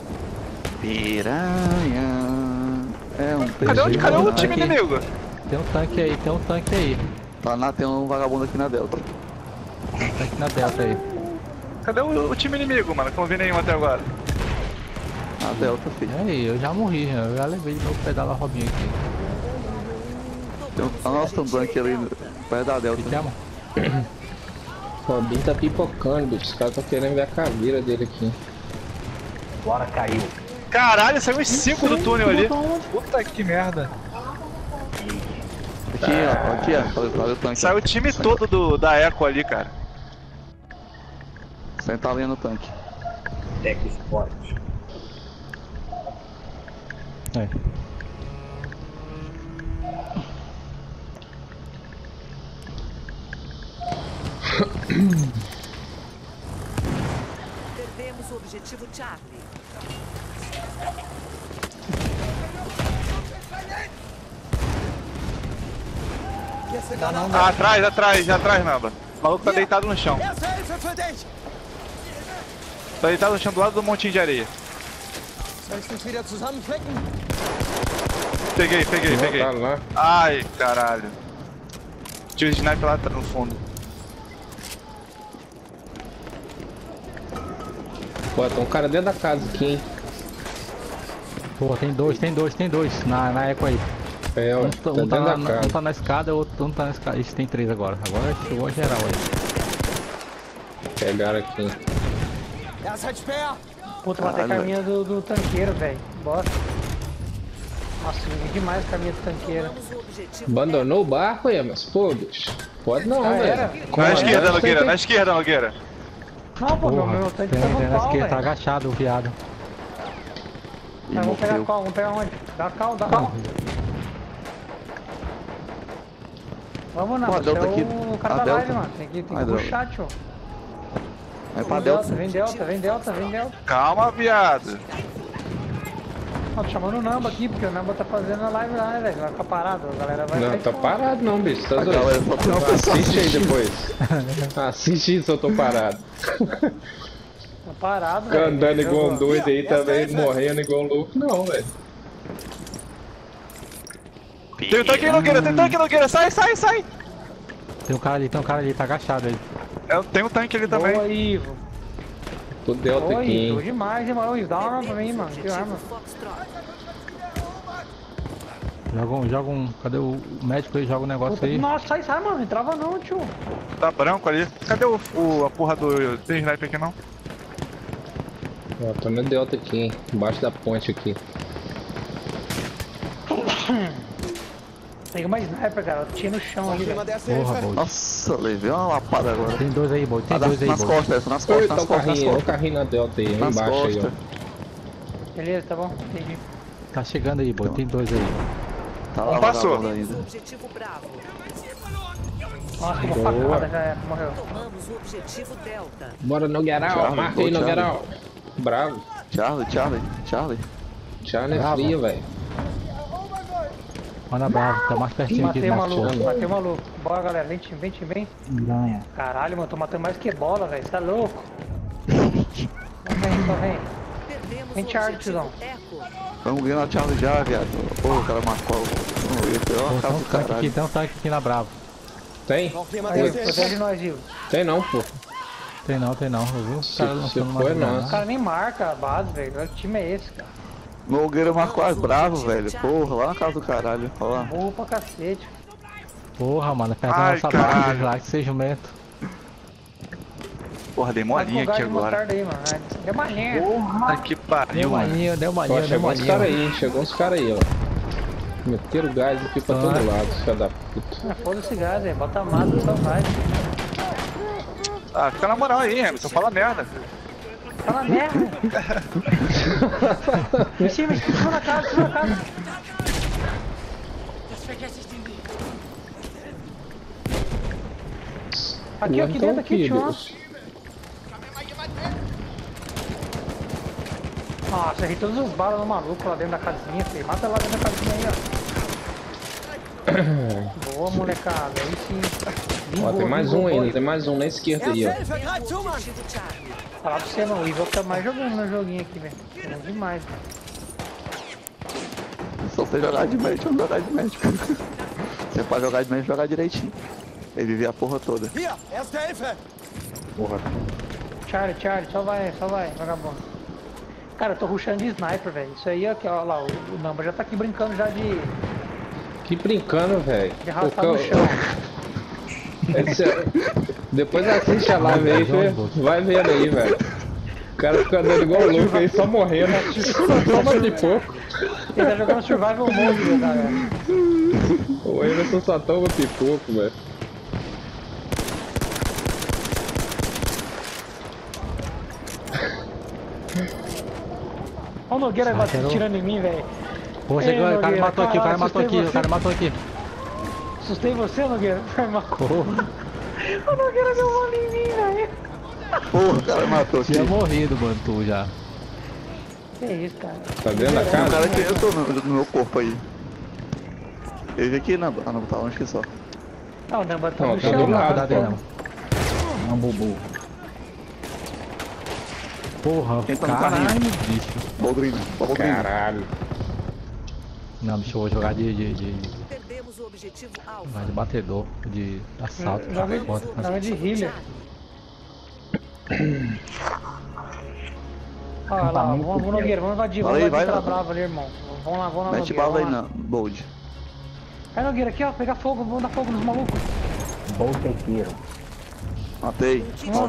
Speaker 7: Piranha é um peixe
Speaker 11: Cadê o
Speaker 7: voraz.
Speaker 11: time inimigo?
Speaker 10: Tem um tanque aí.
Speaker 7: Tá lá, tem um vagabundo aqui na Delta.
Speaker 10: Tem um tanque na delta aí.
Speaker 11: Cadê o time inimigo, mano? Que eu não vi nenhum até agora.
Speaker 7: Na Delta, filho.
Speaker 10: E aí, eu já morri, eu já levei de novo o pedala Robinho aqui.
Speaker 7: Nossa, tem um tanque ali perto da Delta.
Speaker 10: O que que é, mano?
Speaker 1: O Robinho tá pipocando, bicho. Os caras tão querendo ver a caveira dele aqui.
Speaker 2: Flora caiu.
Speaker 11: Caralho, saiu uns 5 do túnel ali. Puta que merda.
Speaker 7: Aqui, ó. Olha o tanque.
Speaker 11: Saiu o time todo da Eco ali, cara.
Speaker 7: Senta a linha no tanque.
Speaker 2: Tech Sport.
Speaker 10: É.
Speaker 8: Perdemos o objetivo Charlie.
Speaker 11: Atrás, Namba. O maluco tá deitado no chão.
Speaker 4: Erste Hilfe für dich!
Speaker 11: Tá deitado no chão do lado do montinho de areia.
Speaker 4: Soll ich dich wieder zusammenflicken?
Speaker 11: Peguei.
Speaker 1: Tá lá.
Speaker 11: Ai, caralho. Tinha o sniper lá no fundo.
Speaker 1: Pô, tem um cara dentro da casa aqui, hein?
Speaker 10: Pô, tem dois na eco aí.
Speaker 1: É, ó,
Speaker 10: Um
Speaker 1: tá
Speaker 10: tá
Speaker 1: dentro da
Speaker 10: um
Speaker 1: casa.
Speaker 10: tá na escada, o outro não tá na escada. Ixi, tem 3 agora. Agora chegou a geral aí.
Speaker 1: Pegaram aqui.
Speaker 4: Er ist halt schwer.
Speaker 12: Puta, matei a caminha do tanqueiro, velho. Bosta. Nossa, eu vi demais a caminha do tanqueiro.
Speaker 8: Tomamos o objetivo.
Speaker 1: Abandonou o barco, Emerson? Pô, bicho. Pode não,
Speaker 12: Já era.
Speaker 1: velho.
Speaker 11: Na esquerda,
Speaker 1: Tem
Speaker 11: Nogueira,
Speaker 1: que-
Speaker 11: na esquerda, Nogueira.
Speaker 12: Não, pô,
Speaker 10: Porra,
Speaker 12: meu tanque
Speaker 10: tem
Speaker 12: tá no
Speaker 10: na
Speaker 12: pau,
Speaker 10: esquerda, tá
Speaker 12: velho.
Speaker 10: agachado o viado.
Speaker 12: Mas vamos pegar qual? Vamos pegar onde? Dá cal, dá cal. Vamos, não,
Speaker 7: Pô, a
Speaker 12: você
Speaker 7: Delta
Speaker 12: é
Speaker 7: aqui.
Speaker 12: o cara
Speaker 7: A
Speaker 12: da live,
Speaker 7: Delta.
Speaker 12: mano. Tem que
Speaker 7: Ai, droga.
Speaker 12: puxar, tio.
Speaker 7: Vai pra Delta.
Speaker 12: Vem Delta.
Speaker 11: Calma, viado.
Speaker 12: Ó, tô chamando o Namba aqui, porque o Namba tá fazendo a live lá, né, velho? Vai ficar parado, a galera vai
Speaker 1: Não,
Speaker 12: sair
Speaker 1: tá
Speaker 12: fora.
Speaker 1: parado não, bicho. Tá
Speaker 7: A galera
Speaker 1: doido.
Speaker 7: só tem uma pessoa
Speaker 1: Assiste aí
Speaker 7: assistindo.
Speaker 1: depois. Assiste isso, eu tô parado.
Speaker 12: Tá parado, velho.
Speaker 1: Andando igual um
Speaker 12: Jogou.
Speaker 1: doido aí também, morrendo igual um louco. Não, velho.
Speaker 11: Tem um tanque, Nogueira, sai.
Speaker 10: Tem um cara ali, tá agachado aí.
Speaker 11: Tem um tanque ali também.
Speaker 12: Boa, Ivo.
Speaker 1: Tô delta
Speaker 12: Boa,
Speaker 1: aqui,
Speaker 12: Ivo.
Speaker 1: hein.
Speaker 12: Demais, hein, mano. Ivo, dá uma arma pra mim, mano. Que arma.
Speaker 10: Joga um. Cadê o médico aí? Joga um negócio
Speaker 12: Puta,
Speaker 10: aí.
Speaker 12: nossa, sai, mano. Não entrava não, tio.
Speaker 11: Tá branco ali. Cadê a porra do... Tem sniper aqui não?
Speaker 1: Ó, tô no delta aqui, hein. Embaixo da ponte aqui.
Speaker 12: Tem uma sniper, cara. Tinha no chão ali, velho.
Speaker 4: Jemand erste
Speaker 10: Porra,
Speaker 4: Hilfe.
Speaker 10: Bolt.
Speaker 7: Nossa, levei uma lapada agora.
Speaker 10: Tem 2 aí, Bolt. Tem
Speaker 7: Ah,
Speaker 10: 2 aí,
Speaker 7: nas
Speaker 10: Bolt.
Speaker 7: costas, essa, nas
Speaker 1: Oi,
Speaker 7: costas,
Speaker 1: tá
Speaker 7: nas
Speaker 1: o
Speaker 7: costas, nas
Speaker 1: carrinho, o
Speaker 7: costas.
Speaker 1: carrinho na delta aí,
Speaker 7: Nas
Speaker 1: embaixo aí,
Speaker 7: costas.
Speaker 1: ó.
Speaker 12: Beleza, tá bom. Entendi.
Speaker 10: Tá chegando aí, Bolt. Tem 2 aí.
Speaker 7: Tá lá,
Speaker 11: passou.
Speaker 7: vagabundo ainda.
Speaker 8: Objetivo Bravo.
Speaker 12: Nossa, uma
Speaker 1: Boa.
Speaker 12: facada já era. Morreu.
Speaker 8: Tomamos o objetivo Delta.
Speaker 1: Bora no Gueral,
Speaker 7: Charlie,
Speaker 1: marca aí
Speaker 7: gol,
Speaker 1: no
Speaker 7: Charlie.
Speaker 1: Gueral. Bravo.
Speaker 7: Charlie.
Speaker 1: Charlie é
Speaker 10: Bravo.
Speaker 1: frio, velho.
Speaker 10: Manda bravo, tá mais pertinho aqui
Speaker 12: Matei o
Speaker 10: na
Speaker 12: maluco,
Speaker 10: porra.
Speaker 12: matei o maluco. Bora, galera. Vem, time, vem.
Speaker 10: Ganha.
Speaker 12: Caralho, mano. Tô matando mais que bola, velho. Você tá louco? Vem.
Speaker 8: Perdemos
Speaker 12: Vem,
Speaker 8: o
Speaker 12: Charlie,
Speaker 8: objetivo
Speaker 12: tiozão.
Speaker 8: Eco.
Speaker 7: Vamos ganhar o Charlie já, viado. Pô, o cara marcou. Vamos ver, pegou
Speaker 10: Pô,
Speaker 7: uma
Speaker 10: tem
Speaker 7: casa
Speaker 10: um
Speaker 7: do
Speaker 10: tanque aqui,
Speaker 7: caralho.
Speaker 10: tem um tanque aqui na Bravo.
Speaker 1: Tem?
Speaker 4: Braucht jemand
Speaker 12: Aí,
Speaker 4: erste Hilfe?
Speaker 12: protege nós, Ivo.
Speaker 1: Tem não, pô.
Speaker 10: Tem não. Eu vi uns caras
Speaker 1: se
Speaker 10: lançando
Speaker 1: for,
Speaker 10: uma
Speaker 1: não.
Speaker 12: O cara nem marca a base, velho. Que time é esse, cara?
Speaker 7: Nogueira marcou as bravos, velho. Porra, lá na casa do caralho. Olha lá.
Speaker 12: Burro pra cacete.
Speaker 10: Porra, mano, pega
Speaker 11: Ai,
Speaker 10: essa
Speaker 11: caralho.
Speaker 10: base lá, que seja jumento.
Speaker 11: Porra, dei molinha aqui agora.
Speaker 12: Aí, mano. Deu malinha.
Speaker 11: Puta que pariu,
Speaker 10: Deu
Speaker 11: mano.
Speaker 10: maninho, deu
Speaker 1: Ó,
Speaker 10: maninho.
Speaker 1: chegou uns caras aí, chegou uns caras aí, ó. Meteram gás aqui pra todo lado, filha da puta.
Speaker 12: Foda-se gás, velho. Bota a massa e só vai.
Speaker 11: Ah, fica na moral aí, Emerson, fala merda.
Speaker 12: Fala merda. Em cima na casa. Aqui dentro, aqui, tio.
Speaker 1: Deus.
Speaker 12: Nossa, errei todas as balas no maluco lá dentro da casinha, filho. Mata lá dentro da casinha aí, ó. Boa, molecada. Aí sim.
Speaker 1: Ó, tem mais um ainda, tem mais um na esquerda aí, ó.
Speaker 4: Erste Hilfe, greif zu, Mann!
Speaker 8: Objetivo Charlie.
Speaker 12: Falar pra você, mano. O Ivo tá mais jogando no joguinho aqui, velho. É demais, velho.
Speaker 7: Só você jogar de médico, vamos jogar de médico. Você pode jogar de médico, jogar direitinho. Ele vive a porra toda.
Speaker 4: Hier, erste Hilfe!
Speaker 7: Porra.
Speaker 12: Charlie, só vai, vagabundo. Cara, eu tô rushando de sniper, velho. Isso aí, aqui, ó lá, o Namba já tá aqui brincando já de
Speaker 1: Que brincando, velho.
Speaker 12: arrastar no chão.
Speaker 1: Depois assiste a live aí, vai vendo aí, velho. O cara fica andando igual louco aí, só morrendo. Só uma pipoco.
Speaker 12: Ele tá jogando survival mode, né, galera?
Speaker 1: O Emerson só toma pipoco, velho.
Speaker 12: Olha o Nogueira agora
Speaker 10: quero-
Speaker 12: tirando em mim, velho.
Speaker 10: Pô, chegou,
Speaker 12: Ei,
Speaker 10: o cara
Speaker 12: Nogueira,
Speaker 10: matou aqui,
Speaker 12: caralho,
Speaker 10: o cara matou aqui.
Speaker 12: Assustei você, Nogueira? Foi mal.
Speaker 10: Porra,
Speaker 12: O Nogueira deu mole em mim, velho.
Speaker 7: Porra, o cara matou aqui.
Speaker 10: tinha morrido, mano, tu já.
Speaker 12: Que isso, cara?
Speaker 1: Tá dentro da
Speaker 7: O
Speaker 1: casa?
Speaker 7: cara que eu tô no meu corpo aí. Ele veio aqui, não. Ah, não, tá longe que só.
Speaker 12: Não, o Namba tá
Speaker 1: Não,
Speaker 12: no
Speaker 1: tá
Speaker 12: chão,
Speaker 1: do lado,
Speaker 12: lá.
Speaker 10: dele, não. É um bobo. Porra,
Speaker 7: Quem tá no
Speaker 10: caralho,
Speaker 7: carrinho?
Speaker 10: bicho.
Speaker 7: Boldrino, Boldrino.
Speaker 1: Caralho.
Speaker 10: Não, bicho, eu vou jogar de
Speaker 8: Perdemos o objetivo Alfa.
Speaker 10: mais de batedor, de assalto.
Speaker 12: Joga de healer. Olha lá, vamos Nogueira, vamos invadir, vamos invadir aquela brava ali, irmão. Vamos lá, Nogueira.
Speaker 7: Mete bala aí, não, Bold.
Speaker 12: Aí, Nogueira, aqui ó, pegar fogo, vamos dar fogo nos malucos.
Speaker 2: Boltequeiro.
Speaker 7: Matei.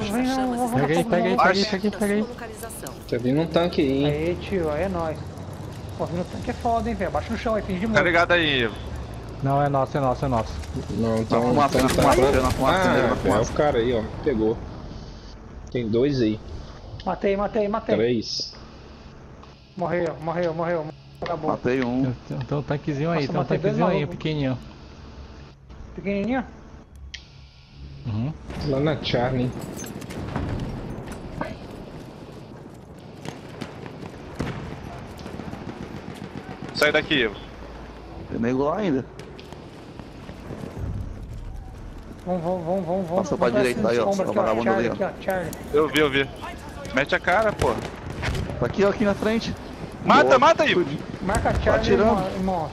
Speaker 10: Peguei.
Speaker 1: Tá vindo um tanque aí, hein?
Speaker 12: Aí, tio, aí é nóis. Pô, vindo um tanque é foda, hein, velho. Abaixa no chão aí, finge de morto.
Speaker 11: Tá ligado aí, Ivo?
Speaker 10: Não, é nosso.
Speaker 1: Não, então...
Speaker 7: Na fumaça,
Speaker 1: é o cara aí, ó. Pegou. Tem dois aí.
Speaker 12: Matei.
Speaker 1: 3.
Speaker 12: Morreu. Acabou.
Speaker 7: Matei um.
Speaker 10: Tem um tanquezinho aí,
Speaker 12: Nossa,
Speaker 10: tem um
Speaker 12: matei
Speaker 10: tanquezinho
Speaker 12: dois
Speaker 10: aí,
Speaker 12: malucos.
Speaker 10: pequenininho.
Speaker 12: Pequenininho?
Speaker 10: Uhum.
Speaker 1: Lá na Charlie.
Speaker 11: Sai daqui, Ivo.
Speaker 7: Tem nego lá ainda.
Speaker 12: Vamos.
Speaker 7: Passa pra direita daí, ó. O vagabundo ali, ó.
Speaker 12: Charlie.
Speaker 11: Eu vi. Mete a cara, pô.
Speaker 7: Tá aqui, ó, aqui na frente.
Speaker 11: Mata, Ivo.
Speaker 12: Marca a
Speaker 7: Tá
Speaker 12: Charlie,
Speaker 7: atirando.
Speaker 12: irmão.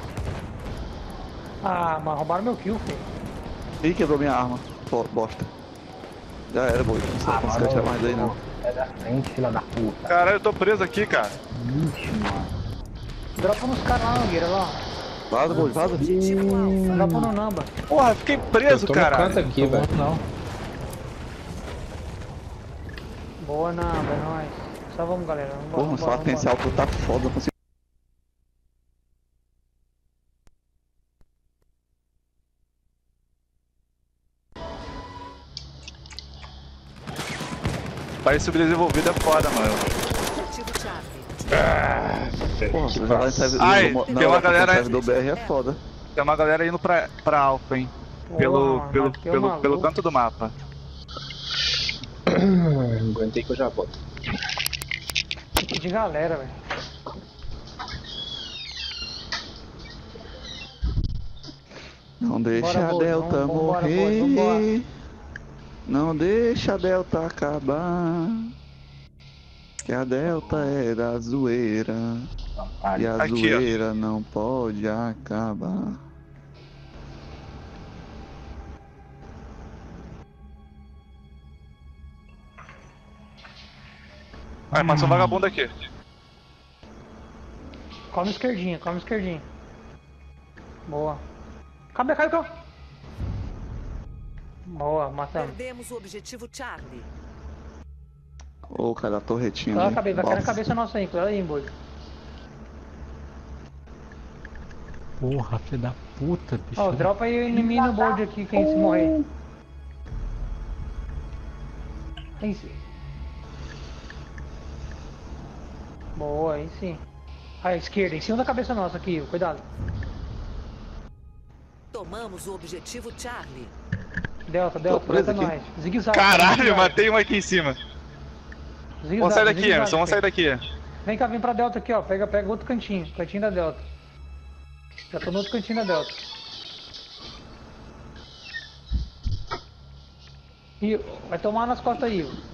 Speaker 12: Ah, mas roubaram meu kill, filho.
Speaker 7: Ih, quebrou minha arma. Pô, bosta. Já era, Bold. Não sei se atirar mais daí, não.
Speaker 2: É da frente, filha da puta.
Speaker 11: Caralho, eu tô preso aqui, cara.
Speaker 2: Ixi, mano.
Speaker 12: Dropa nos caras lá, Nogueira, lá.
Speaker 7: Vaza, Bold, vaza.
Speaker 12: Dropa no Namba.
Speaker 11: Porra, fiquei preso,
Speaker 1: Eu tô no
Speaker 11: cara.
Speaker 1: canto aqui, velho.
Speaker 10: Não.
Speaker 12: Boa, Namba, é nóis. Só vamos, galera.
Speaker 7: Porra, só latencial que tá foda. Não consigo.
Speaker 11: País subdesenvolvido é foda, mano.
Speaker 8: Objetivo chave.
Speaker 7: Porra, você jogar em servidor.
Speaker 11: Ai,
Speaker 7: Não,
Speaker 11: tem uma galera aí.
Speaker 7: servidor BR é foda.
Speaker 11: Tem uma galera indo pra Alpha, hein. Pelo canto do mapa.
Speaker 1: Aguentei que eu já volto.
Speaker 12: De galera, velho.
Speaker 7: Não deixa
Speaker 12: Bora,
Speaker 7: a
Speaker 12: Bold,
Speaker 7: Delta
Speaker 12: vambora,
Speaker 7: morrer.
Speaker 12: Bold, vambora.
Speaker 7: Não deixa a Delta acabar. Que a Delta é da zoeira. E a
Speaker 11: Aqui,
Speaker 7: zoeira não pode acabar.
Speaker 11: Ai, passou um vagabundo aqui.
Speaker 12: Come esquerdinha. Boa. Caiu. Boa, matamos.
Speaker 8: Perdemos o objetivo Charlie.
Speaker 7: Ô, cara, a torretinha.
Speaker 12: Vai
Speaker 7: ali.
Speaker 12: cair na
Speaker 7: Nossa.
Speaker 12: cabeça nossa aí, cuidado aí, boi.
Speaker 10: Porra, filho da puta, bicho.
Speaker 12: Ó, dropa aí o inimigo no board aqui, quem se morrer. Aí sim. Boa, aí sim. Aí, esquerda, em cima da cabeça nossa aqui, cuidado.
Speaker 8: Tomamos o objetivo Charlie.
Speaker 12: Delta,
Speaker 7: preso aqui.
Speaker 12: nós. Zigue-zague.
Speaker 11: Caralho,
Speaker 12: zigue-zague.
Speaker 11: matei um aqui em cima.
Speaker 12: Zigue-zague,
Speaker 11: Vamos sair daqui,
Speaker 12: zigue-zague,
Speaker 11: Emerson, vamos sair daqui.
Speaker 12: Vem cá, vem pra Delta aqui, ó. Pega outro cantinho da Delta. Já tô no outro cantinho da Delta. E vai tomar nas costas aí, ó.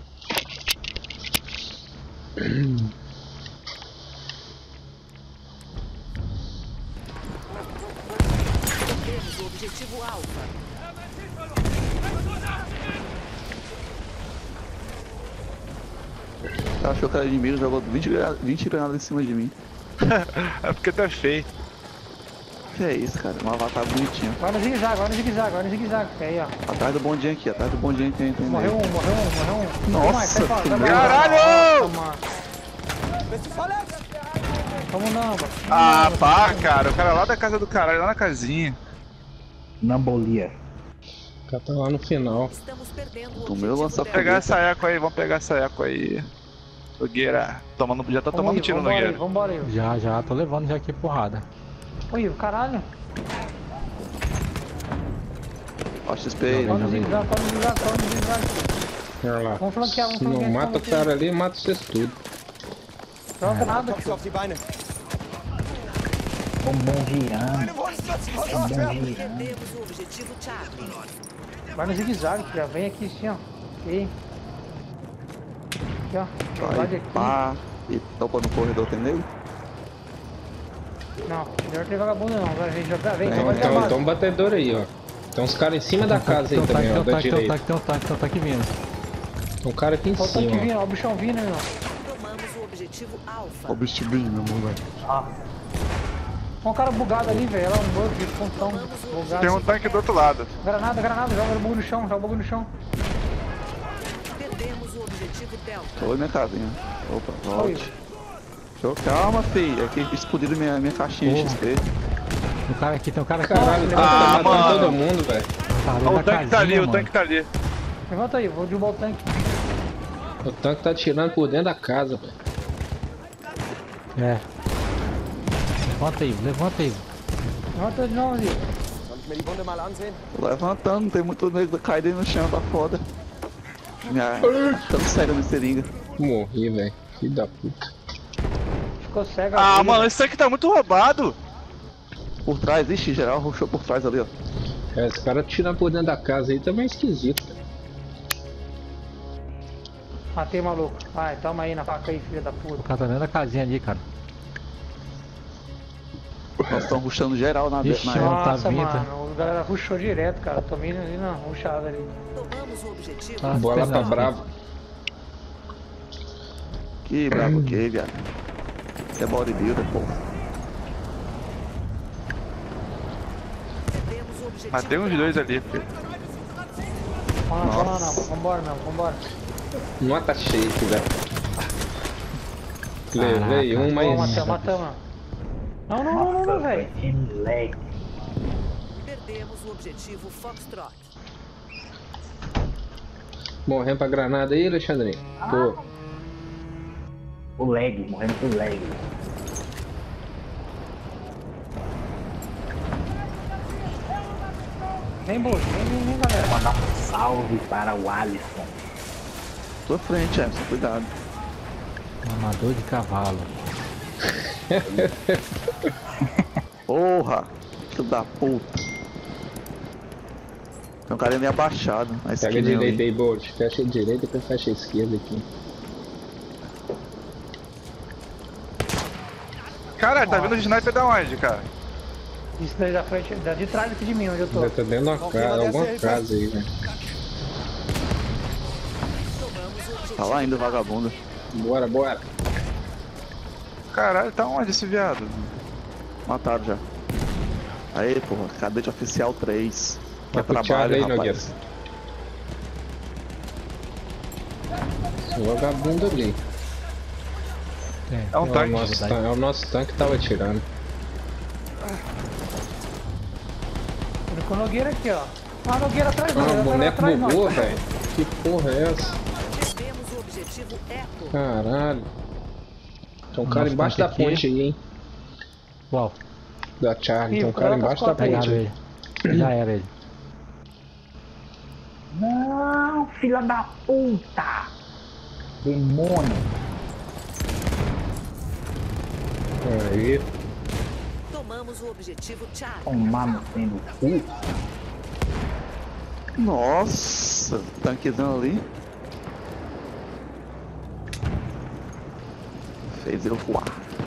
Speaker 8: Temos o objetivo Alfa.
Speaker 7: Ela achou que era inimigo, jogou 20 granadas em cima de mim.
Speaker 11: É porque tu é feio.
Speaker 7: Que é isso, cara? Um avatar bonitinho.
Speaker 12: Vai no zigue-zague. Aí, ó.
Speaker 7: Atrás do bondinho aqui, tem.
Speaker 12: Morreu um.
Speaker 7: Nossa,
Speaker 12: Sai fora,
Speaker 7: que
Speaker 11: Caralho!
Speaker 12: Vamos Namba.
Speaker 11: Ah, pá, cara. O cara lá da casa do caralho, lá na casinha.
Speaker 2: Nambolia.
Speaker 1: O cara tá lá no final.
Speaker 8: Estamos perdendo o
Speaker 7: Tomei o
Speaker 8: objetivo
Speaker 7: lança-foguete.
Speaker 11: Vamos pegar essa eco aí, vamos pegar essa eco aí. Nogueira, já tá tomando tiro, Nogueira.
Speaker 12: Vambora aí.
Speaker 10: Já, tô levando já aqui porrada.
Speaker 12: Ô, Ivo, caralho.
Speaker 7: Ó, XP aí,
Speaker 12: Toma
Speaker 7: né?
Speaker 12: no zigue-zague.
Speaker 1: Olha lá.
Speaker 12: Vamos flanquear,
Speaker 1: Se não mata o cara ali, mata vocês tudo.
Speaker 12: Joga nada,
Speaker 4: Kopf
Speaker 12: tio.
Speaker 4: auf die Beine.
Speaker 2: Bombom girando.
Speaker 4: Meine Wunde wird sich
Speaker 2: Bombom
Speaker 4: auswärmen.
Speaker 2: girando.
Speaker 8: Perdemos o objetivo Charlie.
Speaker 12: Vai no zigue-zague, já vem aqui assim, ó. Aqui, ó. Invade
Speaker 7: Vai,
Speaker 12: aqui.
Speaker 7: pá. E topa no corredor, tem nego?
Speaker 12: Não, melhor ter vagabundo não. Agora a gente joga. Vem,
Speaker 1: Não, tem um batedor aí, ó. Tem uns caras em cima da casa aí também, ó, da direita.
Speaker 10: Tem um tanque vindo.
Speaker 1: Tem um cara aqui em
Speaker 12: Olha o
Speaker 1: cima,
Speaker 12: tanque vindo,
Speaker 1: ó.
Speaker 12: ó, o bichão vindo, irmão.
Speaker 8: Tomamos o objetivo Alfa.
Speaker 7: Ó o bicho bem, meu irmão, velho.
Speaker 12: Olha um cara bugado ali, velho. Olha um bug de pontão. Bugado.
Speaker 11: Tem um tanque do outro lado.
Speaker 12: Granada, joga o bug no chão, joga o bug no chão.
Speaker 8: Perdemos o objetivo Delta.
Speaker 7: Oi, minha casinha. Opa, volte. Calma, filho. É que explodiram minha caixinha de XP.
Speaker 10: Tem um cara aqui,
Speaker 1: Caralho, tá matando todo mundo, velho.
Speaker 11: O tanque tá ali, o tanque tá ali.
Speaker 12: Levanta aí, vou derrubar o tanque.
Speaker 1: O tanque tá atirando por dentro da casa, velho.
Speaker 10: É. Levanta aí.
Speaker 12: Levanta de novo ali.
Speaker 9: Soll ich mir die Wunde mal ansehen?
Speaker 7: Tô levantando, tem muito nego caído aí no chão, tá foda. Tô sério no seringa.
Speaker 1: Morri, velho. Filho da puta.
Speaker 12: Ficou cego.
Speaker 11: Ah, mano, esse tanque tá muito roubado.
Speaker 7: Por trás, ixi, geral rushou por trás ali, ó.
Speaker 1: É, esse cara atirando por dentro da casa aí também é esquisito, velho.
Speaker 12: Matei o maluco. Vai, toma aí na faca aí, filha da puta.
Speaker 10: O cara tá dentro da casinha ali, cara.
Speaker 7: Nós estamos rushando geral na
Speaker 10: Ixi,
Speaker 7: área.
Speaker 10: mano, tá
Speaker 12: Nossa,
Speaker 10: vindo.
Speaker 12: mano, a galera rushou direto, cara. Tô indo ali na rushada ali.
Speaker 8: Tomamos o objetivo.
Speaker 10: Ah,
Speaker 1: Bola pra
Speaker 10: perdão.
Speaker 1: bravo.
Speaker 7: Que brabo que, viado. É bodybuilder, porra.
Speaker 8: Perdemos o objetivo.
Speaker 11: Matei uns dois ali, filho.
Speaker 12: Vamos lá, não. Vambora, não. Vambora.
Speaker 1: Nota shake, velho. Levei um, mas...
Speaker 12: Matamos. Não, velho.
Speaker 8: Perdemos o objetivo Foxtrot.
Speaker 1: Morrendo pra granada aí, Alexandrinho? Pô.
Speaker 2: O lag, morrendo por lag.
Speaker 12: Vem, Bush, vem, galera.
Speaker 2: Mandar um salve para o Alisson.
Speaker 7: Tua frente, Emerson, cuidado.
Speaker 10: Amador de cavalo.
Speaker 7: Porra! Filho da puta. Tem um cara meio abaixado.
Speaker 1: Pega a direita aí, Bolt. Fecha a direita e depois fecha a esquerda aqui.
Speaker 11: Caralho, tá vindo de sniper da onde, cara?
Speaker 12: Isso daí da frente, de trás aqui de mim, onde eu tô.
Speaker 1: Já tá dentro de uma casa, alguma casa aí, velho.
Speaker 7: Tá lá ainda o vagabundo.
Speaker 1: Bora.
Speaker 11: Caralho, tá onde esse viado?
Speaker 7: Mataram já. Aí, porra, cadete oficial 3.
Speaker 1: Vai
Speaker 7: Que
Speaker 1: pro Thiago
Speaker 7: trabalho,
Speaker 1: aí,
Speaker 7: rapaz.
Speaker 1: Nogueira. Esse vagabundo ali.
Speaker 11: É um tanque.
Speaker 1: É o nosso tanque que tava atirando.
Speaker 12: Com o Nogueira aqui, ó. Ah, Nogueira atrás
Speaker 1: Ah, o boneco bugou,
Speaker 12: nós.
Speaker 1: velho. Que porra é essa?
Speaker 8: Perdemos o objetivo Echo.
Speaker 1: Caralho. Tem um cara
Speaker 10: Nosso
Speaker 1: embaixo da
Speaker 10: tanque aqui.
Speaker 1: ponte aí, hein?
Speaker 10: Qual?
Speaker 1: Da Charlie.
Speaker 12: Ih,
Speaker 1: Tem um cara
Speaker 12: coloca
Speaker 1: embaixo
Speaker 12: as
Speaker 1: da
Speaker 12: costas aí.
Speaker 1: ponte
Speaker 10: Pegaram
Speaker 1: aí.
Speaker 10: ele. Já era ele.
Speaker 2: Não, filha da puta! Demônio!
Speaker 1: Aí.
Speaker 8: Tomamos o objetivo Charlie.
Speaker 2: Tomar no fim do cu.
Speaker 7: Nossa, tanquezão ali. Fez eu voar.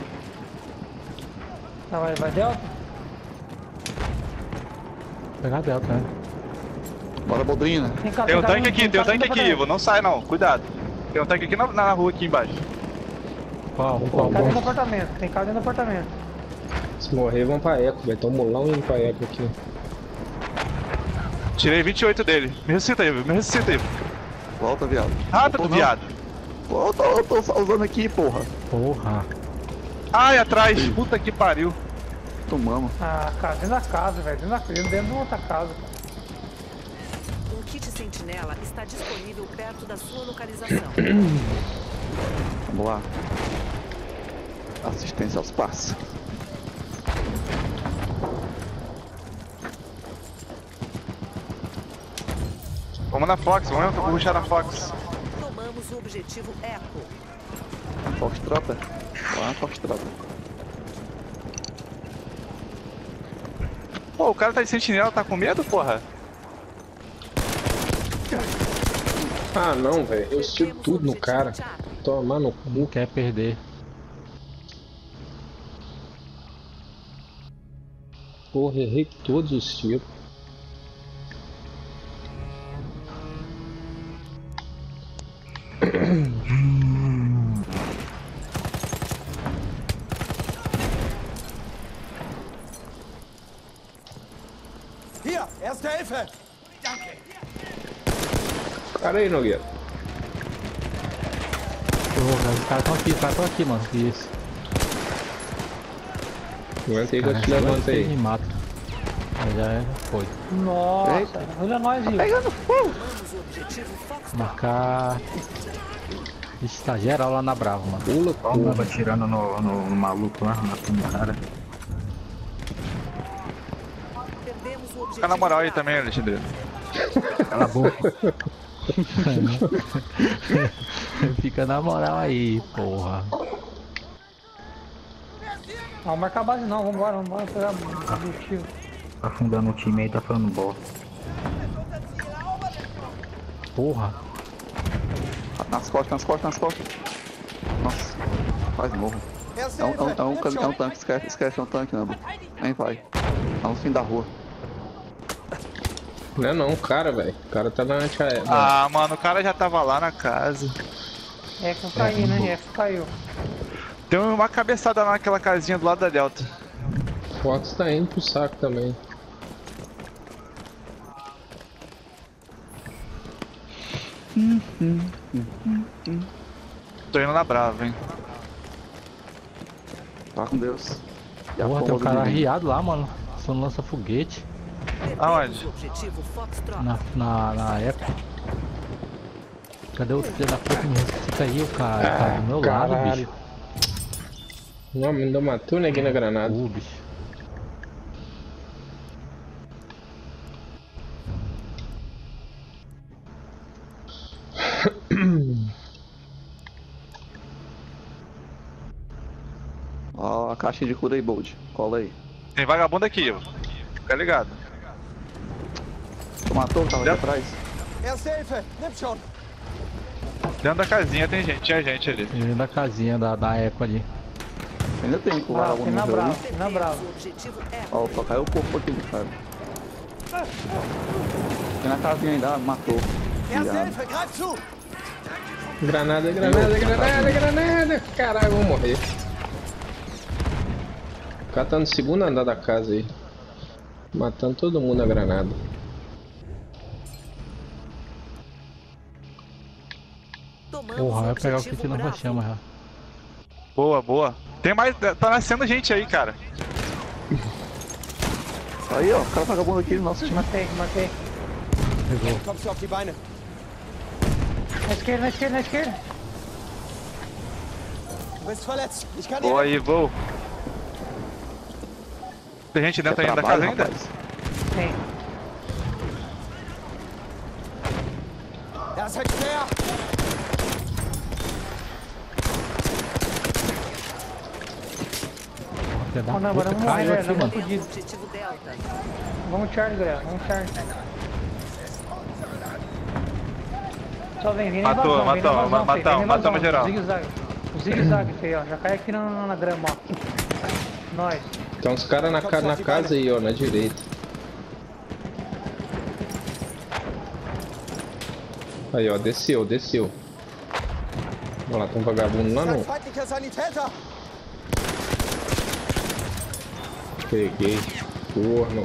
Speaker 12: Ah, vai Delta?
Speaker 10: Pegar a Delta, né?
Speaker 7: Bora, Boldrina.
Speaker 11: Tem um tanque aqui, Ivo. Não sai não, cuidado. Tem um tanque aqui na rua aqui embaixo.
Speaker 10: Qual?
Speaker 12: Tem cara dentro do apartamento, tem cara dentro do apartamento.
Speaker 1: Se morrer, vão pra Eco, velho. Tão molão indo pra Eco aqui.
Speaker 11: Tirei 28 dele. Me ressuscita, Ivo.
Speaker 7: Volta, viado.
Speaker 11: Rápido, viado.
Speaker 7: Volta, eu tô usando aqui, porra.
Speaker 10: Porra.
Speaker 11: Ai, atrás. Puta que pariu.
Speaker 7: Tomamos.
Speaker 12: Ah, cara, dentro da casa, velho. Dentro de outra casa, cara.
Speaker 8: Um kit sentinela está disponível perto da sua localização.
Speaker 7: Vamos lá. Assistência aos passos.
Speaker 11: Vamos na Fox, vamos rushar na Fox.
Speaker 8: Tomamos o objetivo Echo.
Speaker 7: Foxtrota. Lá, Foxtrota.
Speaker 11: Pô, o cara tá de sentinela, tá com medo, porra?
Speaker 1: Ah, não, velho. Eu tiro tudo no cara. Tomar no cu.
Speaker 10: Não quer perder.
Speaker 1: Porra, errei todos os tiros.
Speaker 4: Hier, Erste Hilfe!
Speaker 1: Cara aí, Nogueira.
Speaker 10: Os caras estão aqui, mano. Isso.
Speaker 1: Aguenta aí que eu te levanto aí.
Speaker 10: Me mata. Já foi.
Speaker 12: Nossa, olha nós, viu?
Speaker 7: Pegando fogo!
Speaker 10: Marcar. Ixi, tá geral lá na Brava, mano.
Speaker 1: Pula,
Speaker 2: Ó, o Nova atirando no maluco lá, matando o cara.
Speaker 8: Perdemos o objetivo.
Speaker 11: Fica na moral aí também, Alexandre.
Speaker 2: Cala a boca.
Speaker 10: Fica na moral aí, porra.
Speaker 12: Não, vamos marcar a base não, vambora pegar o objetivo.
Speaker 2: Tá afundando o time aí, tá falando bosta.
Speaker 10: Porra.
Speaker 7: Nas costas. Nossa, quase morro.
Speaker 4: Erste
Speaker 7: É
Speaker 4: Hilfe!
Speaker 7: um tanque, esquece, é um tanque, não. Nem vai. Tá no fim da rua.
Speaker 1: Não é não, cara, velho. O cara tá na antiaérea.
Speaker 11: Ah, mano, o cara já tava lá na casa.
Speaker 12: É que não caiu, né? F caiu.
Speaker 11: Tem uma cabeçada lá naquela casinha do lado da Delta.
Speaker 1: O Fox tá indo pro saco também.
Speaker 11: Tô indo na Brava, hein.
Speaker 7: Tá com Deus. E a
Speaker 10: Porra, tem
Speaker 7: pomba
Speaker 10: um
Speaker 7: do
Speaker 10: cara
Speaker 7: menino.
Speaker 10: arriado lá, mano. Só não lança foguete.
Speaker 11: Aonde?
Speaker 8: O objetivo Foxtrot.
Speaker 10: Na época. Cadê o filho da puta que me ressuscita aí, o cara? Tá do meu lado,
Speaker 1: caralho.
Speaker 10: bicho.
Speaker 1: Não, ainda matou o neguinho na granada.
Speaker 10: Bicho.
Speaker 7: Ó, a caixinha de cura aí, Bold. Cola aí.
Speaker 11: Tem vagabundo aqui, ó. Fica ligado.
Speaker 7: Tu matou? Tava ali atrás.
Speaker 4: Erste Hilfe! Nimm schon!
Speaker 11: Dentro da casinha tem gente, tinha gente ali.
Speaker 10: Dentro da casinha da Eco ali.
Speaker 7: Ainda tem que o
Speaker 12: Bravo,
Speaker 7: vagabundo
Speaker 12: tem na
Speaker 7: morreu
Speaker 12: Brava,
Speaker 7: ali.
Speaker 12: tem na Brava.
Speaker 8: O objetivo é.
Speaker 7: Ó, só caiu o corpo aqui do cara. Tem na casinha ainda, matou.
Speaker 4: Erste
Speaker 7: Viado.
Speaker 4: Hilfe! Greif zu!
Speaker 1: Granada. Caralho, eu vou morrer. O cara tá no segundo andar da casa aí. Matando todo mundo na granada.
Speaker 10: Porra, vai pegar o kit na chama já.
Speaker 11: Boa, boa. Tem mais. Tá nascendo gente aí, cara.
Speaker 7: Aí, ó, o cara vagabundo aqui no nosso time.
Speaker 12: Matei.
Speaker 10: Pegou.
Speaker 4: Kommst du auf die Beine?
Speaker 12: Na esquerda.
Speaker 4: Du bist verletzt. Ich kann dir
Speaker 11: Boa aí, vou. Tem gente dentro ainda da casa ainda?
Speaker 12: Tem.
Speaker 4: Das ist fair!
Speaker 10: Filha da
Speaker 12: Não,
Speaker 10: puta,
Speaker 12: vamos
Speaker 10: caiu
Speaker 12: morrer,
Speaker 10: aqui,
Speaker 12: não
Speaker 10: mano.
Speaker 12: vamos fudido.
Speaker 8: Objetivo Delta.
Speaker 12: Vamos Charlie, galera, vamos Charlie. Só vem na
Speaker 11: Matou,
Speaker 12: invasão, vem na
Speaker 11: matou,
Speaker 12: invasão,
Speaker 11: matamos,
Speaker 12: filho, vem na
Speaker 11: matamos
Speaker 12: invasão.
Speaker 11: geral.
Speaker 12: Zigue-zague. O zigue-zague, feio, ó. Já cai aqui na grama, ó. Nós.
Speaker 1: Tem uns caras na casa aí, ó, na direita. Aí, ó, desceu. Olha lá, tem um vagabundo lá
Speaker 4: Ein
Speaker 1: no...
Speaker 4: feindlicher Sanitäter!
Speaker 1: Peguei. Corno.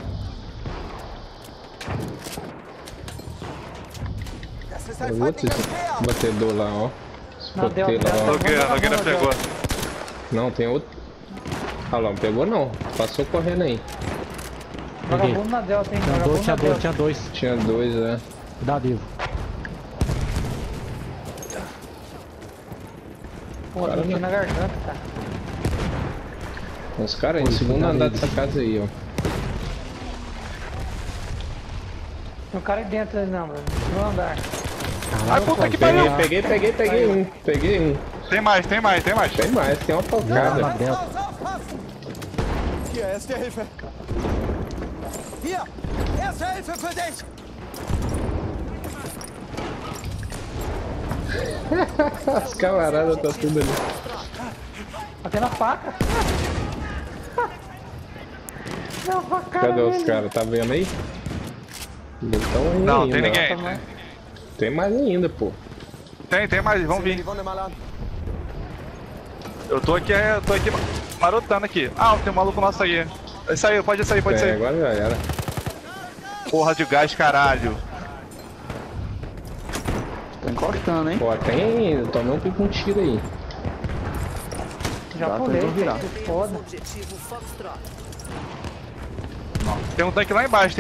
Speaker 4: Das ist
Speaker 1: Tem
Speaker 4: ein
Speaker 1: outro
Speaker 4: feindlicher Speer!
Speaker 1: batedor lá, ó.
Speaker 12: Não, deu,
Speaker 1: Espotei lá, ó.
Speaker 11: Nogueira pegou.
Speaker 1: Não, tem outro. Ah lá, não pegou não. Passou correndo aí.
Speaker 12: Vagabundo na Delta, hein? Vagabundo na Delta.
Speaker 10: Tinha dois.
Speaker 1: Tinha dois, né?
Speaker 10: Cuidado, Ivo.
Speaker 12: Pô, tem tiro na garganta, cara.
Speaker 1: Tem uns caras aí no
Speaker 10: Oi,
Speaker 1: segundo
Speaker 10: cuidado
Speaker 1: andar
Speaker 10: aí,
Speaker 1: dessa casa aí, ó.
Speaker 12: Tem um cara aí dentro ali, não, mano. No andar.
Speaker 11: Ai, puta que pariu!
Speaker 1: Peguei um.
Speaker 11: Tem mais.
Speaker 1: Tem mais, tem uma
Speaker 10: Já
Speaker 1: tocada.
Speaker 10: na Delta.
Speaker 4: Aufpassen! Hier, Erste Hilfe! Hier! Erste Hilfe für dich!
Speaker 1: As camaradas tá tudo ali.
Speaker 12: Bateu na faca. Não, pra cara
Speaker 1: Cadê os
Speaker 12: dele.
Speaker 1: caras? Tá vendo aí? Eles tão aí
Speaker 11: Não,
Speaker 1: ainda,
Speaker 11: tem
Speaker 1: ó.
Speaker 11: ninguém.
Speaker 1: Tem mais ainda, pô.
Speaker 11: Tem mais, vamos vir. Eu tô aqui marotando aqui. Ah, tem um maluco nosso aí. Saiu, pode sair, pode sair.
Speaker 1: Agora já era.
Speaker 11: Porra de gás, caralho.
Speaker 7: Tá encostando, hein?
Speaker 1: Pô, tem ainda. Tomei um tiro aí.
Speaker 12: Já
Speaker 7: Dá
Speaker 12: pulei,
Speaker 7: pra virar.
Speaker 12: velho. Foda.
Speaker 8: Objetivo Foxtrot.
Speaker 11: Tem um tanque lá embaixo,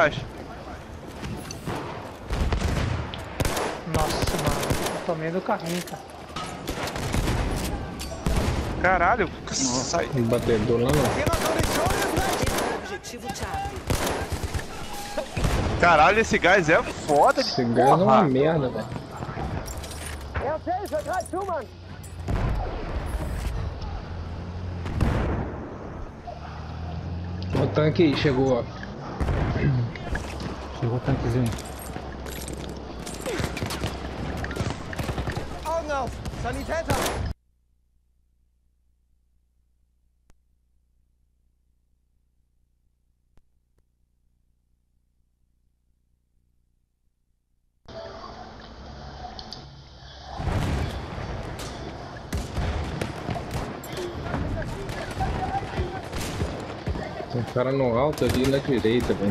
Speaker 12: Nossa, mano. Eu tomei do carrinho, cara.
Speaker 11: Caralho, sai.
Speaker 1: Batedor lá não.
Speaker 8: Objetivo Charlie.
Speaker 11: Caralho, esse gás é foda.
Speaker 1: Esse gás é uma merda, velho. O tanque aí chegou, ó.
Speaker 10: Chegou o tanquezinho.
Speaker 4: Augen auf! Sanitäter!
Speaker 1: Tem um cara no alto ali na direita, velho.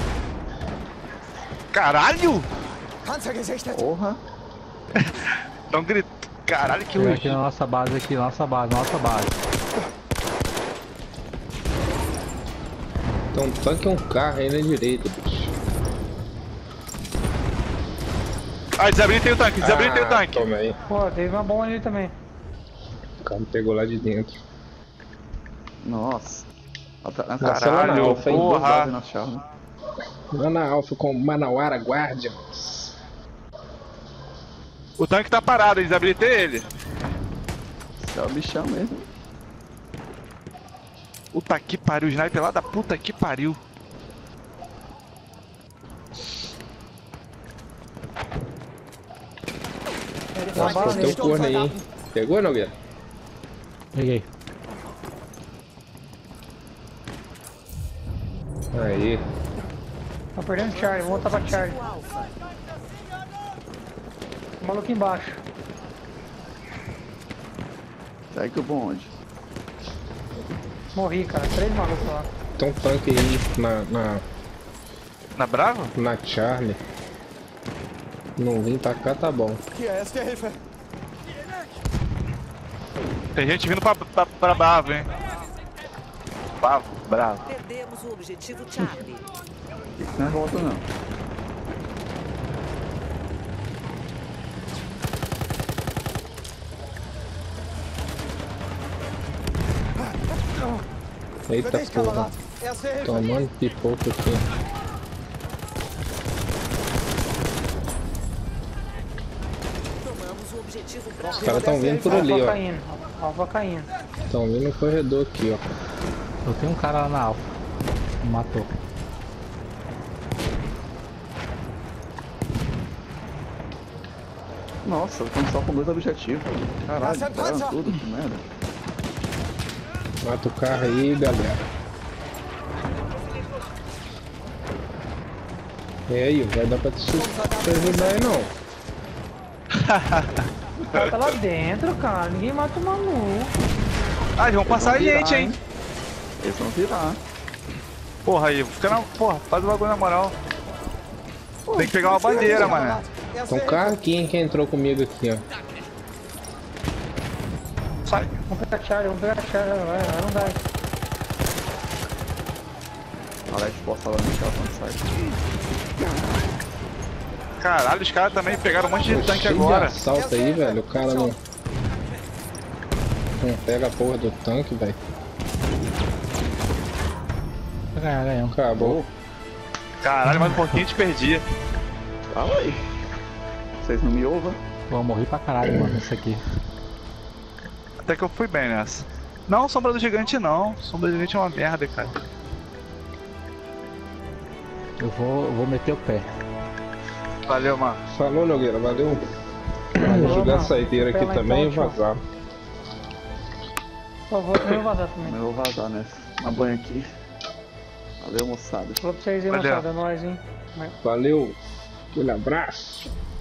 Speaker 11: Caralho!
Speaker 4: Panzer gesichtet!
Speaker 7: Porra.
Speaker 11: Tão gritando. Caralho, que
Speaker 10: Chegou aqui na nossa base, nossa base.
Speaker 1: Tem um tanque e um carro aí na direita, bicho.
Speaker 11: Ah, desabilitei o tanque, desabilitei o tanque.
Speaker 1: Toma aí.
Speaker 12: Pô, teve uma bomba ali também.
Speaker 1: O cara me pegou lá de dentro.
Speaker 7: Nossa.
Speaker 11: Caralho,
Speaker 1: Alfa, hein?
Speaker 11: porra.
Speaker 7: Na chave.
Speaker 1: Lá na Alfa com Manauara Guardians.
Speaker 11: O tanque tá parado, eu desabilitei ele.
Speaker 7: Esse é o bichão mesmo.
Speaker 11: Puta que pariu, o sniper lá da puta que pariu.
Speaker 1: Nossa, teu corno aí, hein? Pegou, Nogueira?
Speaker 10: Peguei.
Speaker 1: Aí.
Speaker 12: Tá perdendo Charlie, vou voltar pra Charlie. O maluco embaixo.
Speaker 7: Segue o bonde.
Speaker 12: Morri, cara. 3 malucos lá.
Speaker 1: Tem um tanque aí
Speaker 11: Na Brava?
Speaker 1: na Charlie. Não vim pra cá, tá bom.
Speaker 4: Hier, erste Hilfe!
Speaker 11: Tem gente vindo pra Bravo, hein? Bravo.
Speaker 8: Perdemos o objetivo Charlie.
Speaker 7: Não é volta não.
Speaker 1: Eita
Speaker 4: Für dich,
Speaker 1: porra.
Speaker 4: Kamerad! Erste Hilfe!
Speaker 1: Tomando pipoca aqui.
Speaker 8: Tomamos o objetivo Bravo.
Speaker 1: Os caras tão vindo por ali,
Speaker 12: Alfa
Speaker 1: ó.
Speaker 12: caindo. Alfa caindo.
Speaker 1: Tão vindo no corredor aqui, ó.
Speaker 10: Eu tenho um cara lá na Alfa. Me matou.
Speaker 7: Nossa, estamos só com 2 objetivos. Caralho, pegaram tudo, que merda.
Speaker 1: Mata o carro aí, galera. E aí, vai dar pra te ajudar aí não.
Speaker 12: O cara tá lá dentro, cara. Ninguém mata o maluco.
Speaker 11: Ah, eles vão passar a gente, hein?
Speaker 7: Eles vão virar.
Speaker 11: Porra aí, fica na. Porra, faz o bagulho na moral. Tem que pegar uma bandeira, mano.
Speaker 1: Tem um carro aqui, hein, que entrou comigo aqui, ó.
Speaker 11: Sai.
Speaker 12: Vamos pegar Charlie, vai, não vai.
Speaker 7: Alex, posso falar no chat quando sai.
Speaker 11: Caralho, os caras também pegaram um monte de tanque
Speaker 1: Cheio
Speaker 11: agora.
Speaker 1: de assalto aí, velho. O cara não pega a porra do tanque, velho.
Speaker 10: Ganhamos.
Speaker 1: Acabou.
Speaker 11: Caralho, mais um pouquinho a gente perdia.
Speaker 7: Fala aí. Vocês não me ouvem?
Speaker 10: Pô, eu morri pra caralho, mano, isso aqui.
Speaker 11: Até que eu fui bem nessa. Não, Sombra do Gigante não. Sombra do Gigante é uma merda, cara.
Speaker 10: Eu vou meter o pé.
Speaker 11: Valeu, mano.
Speaker 1: Falou, Nogueira, valeu. Vou jogar a saideira aqui também e vazar.
Speaker 12: Por favor, eu vou vazar também.
Speaker 7: Eu vou vazar nessa. Na banha aqui. Valeu, moçada.
Speaker 12: Falou pra vocês aí,
Speaker 11: Valeu.
Speaker 12: moçada. É nóis, hein?
Speaker 1: Valeu, aquele abraço.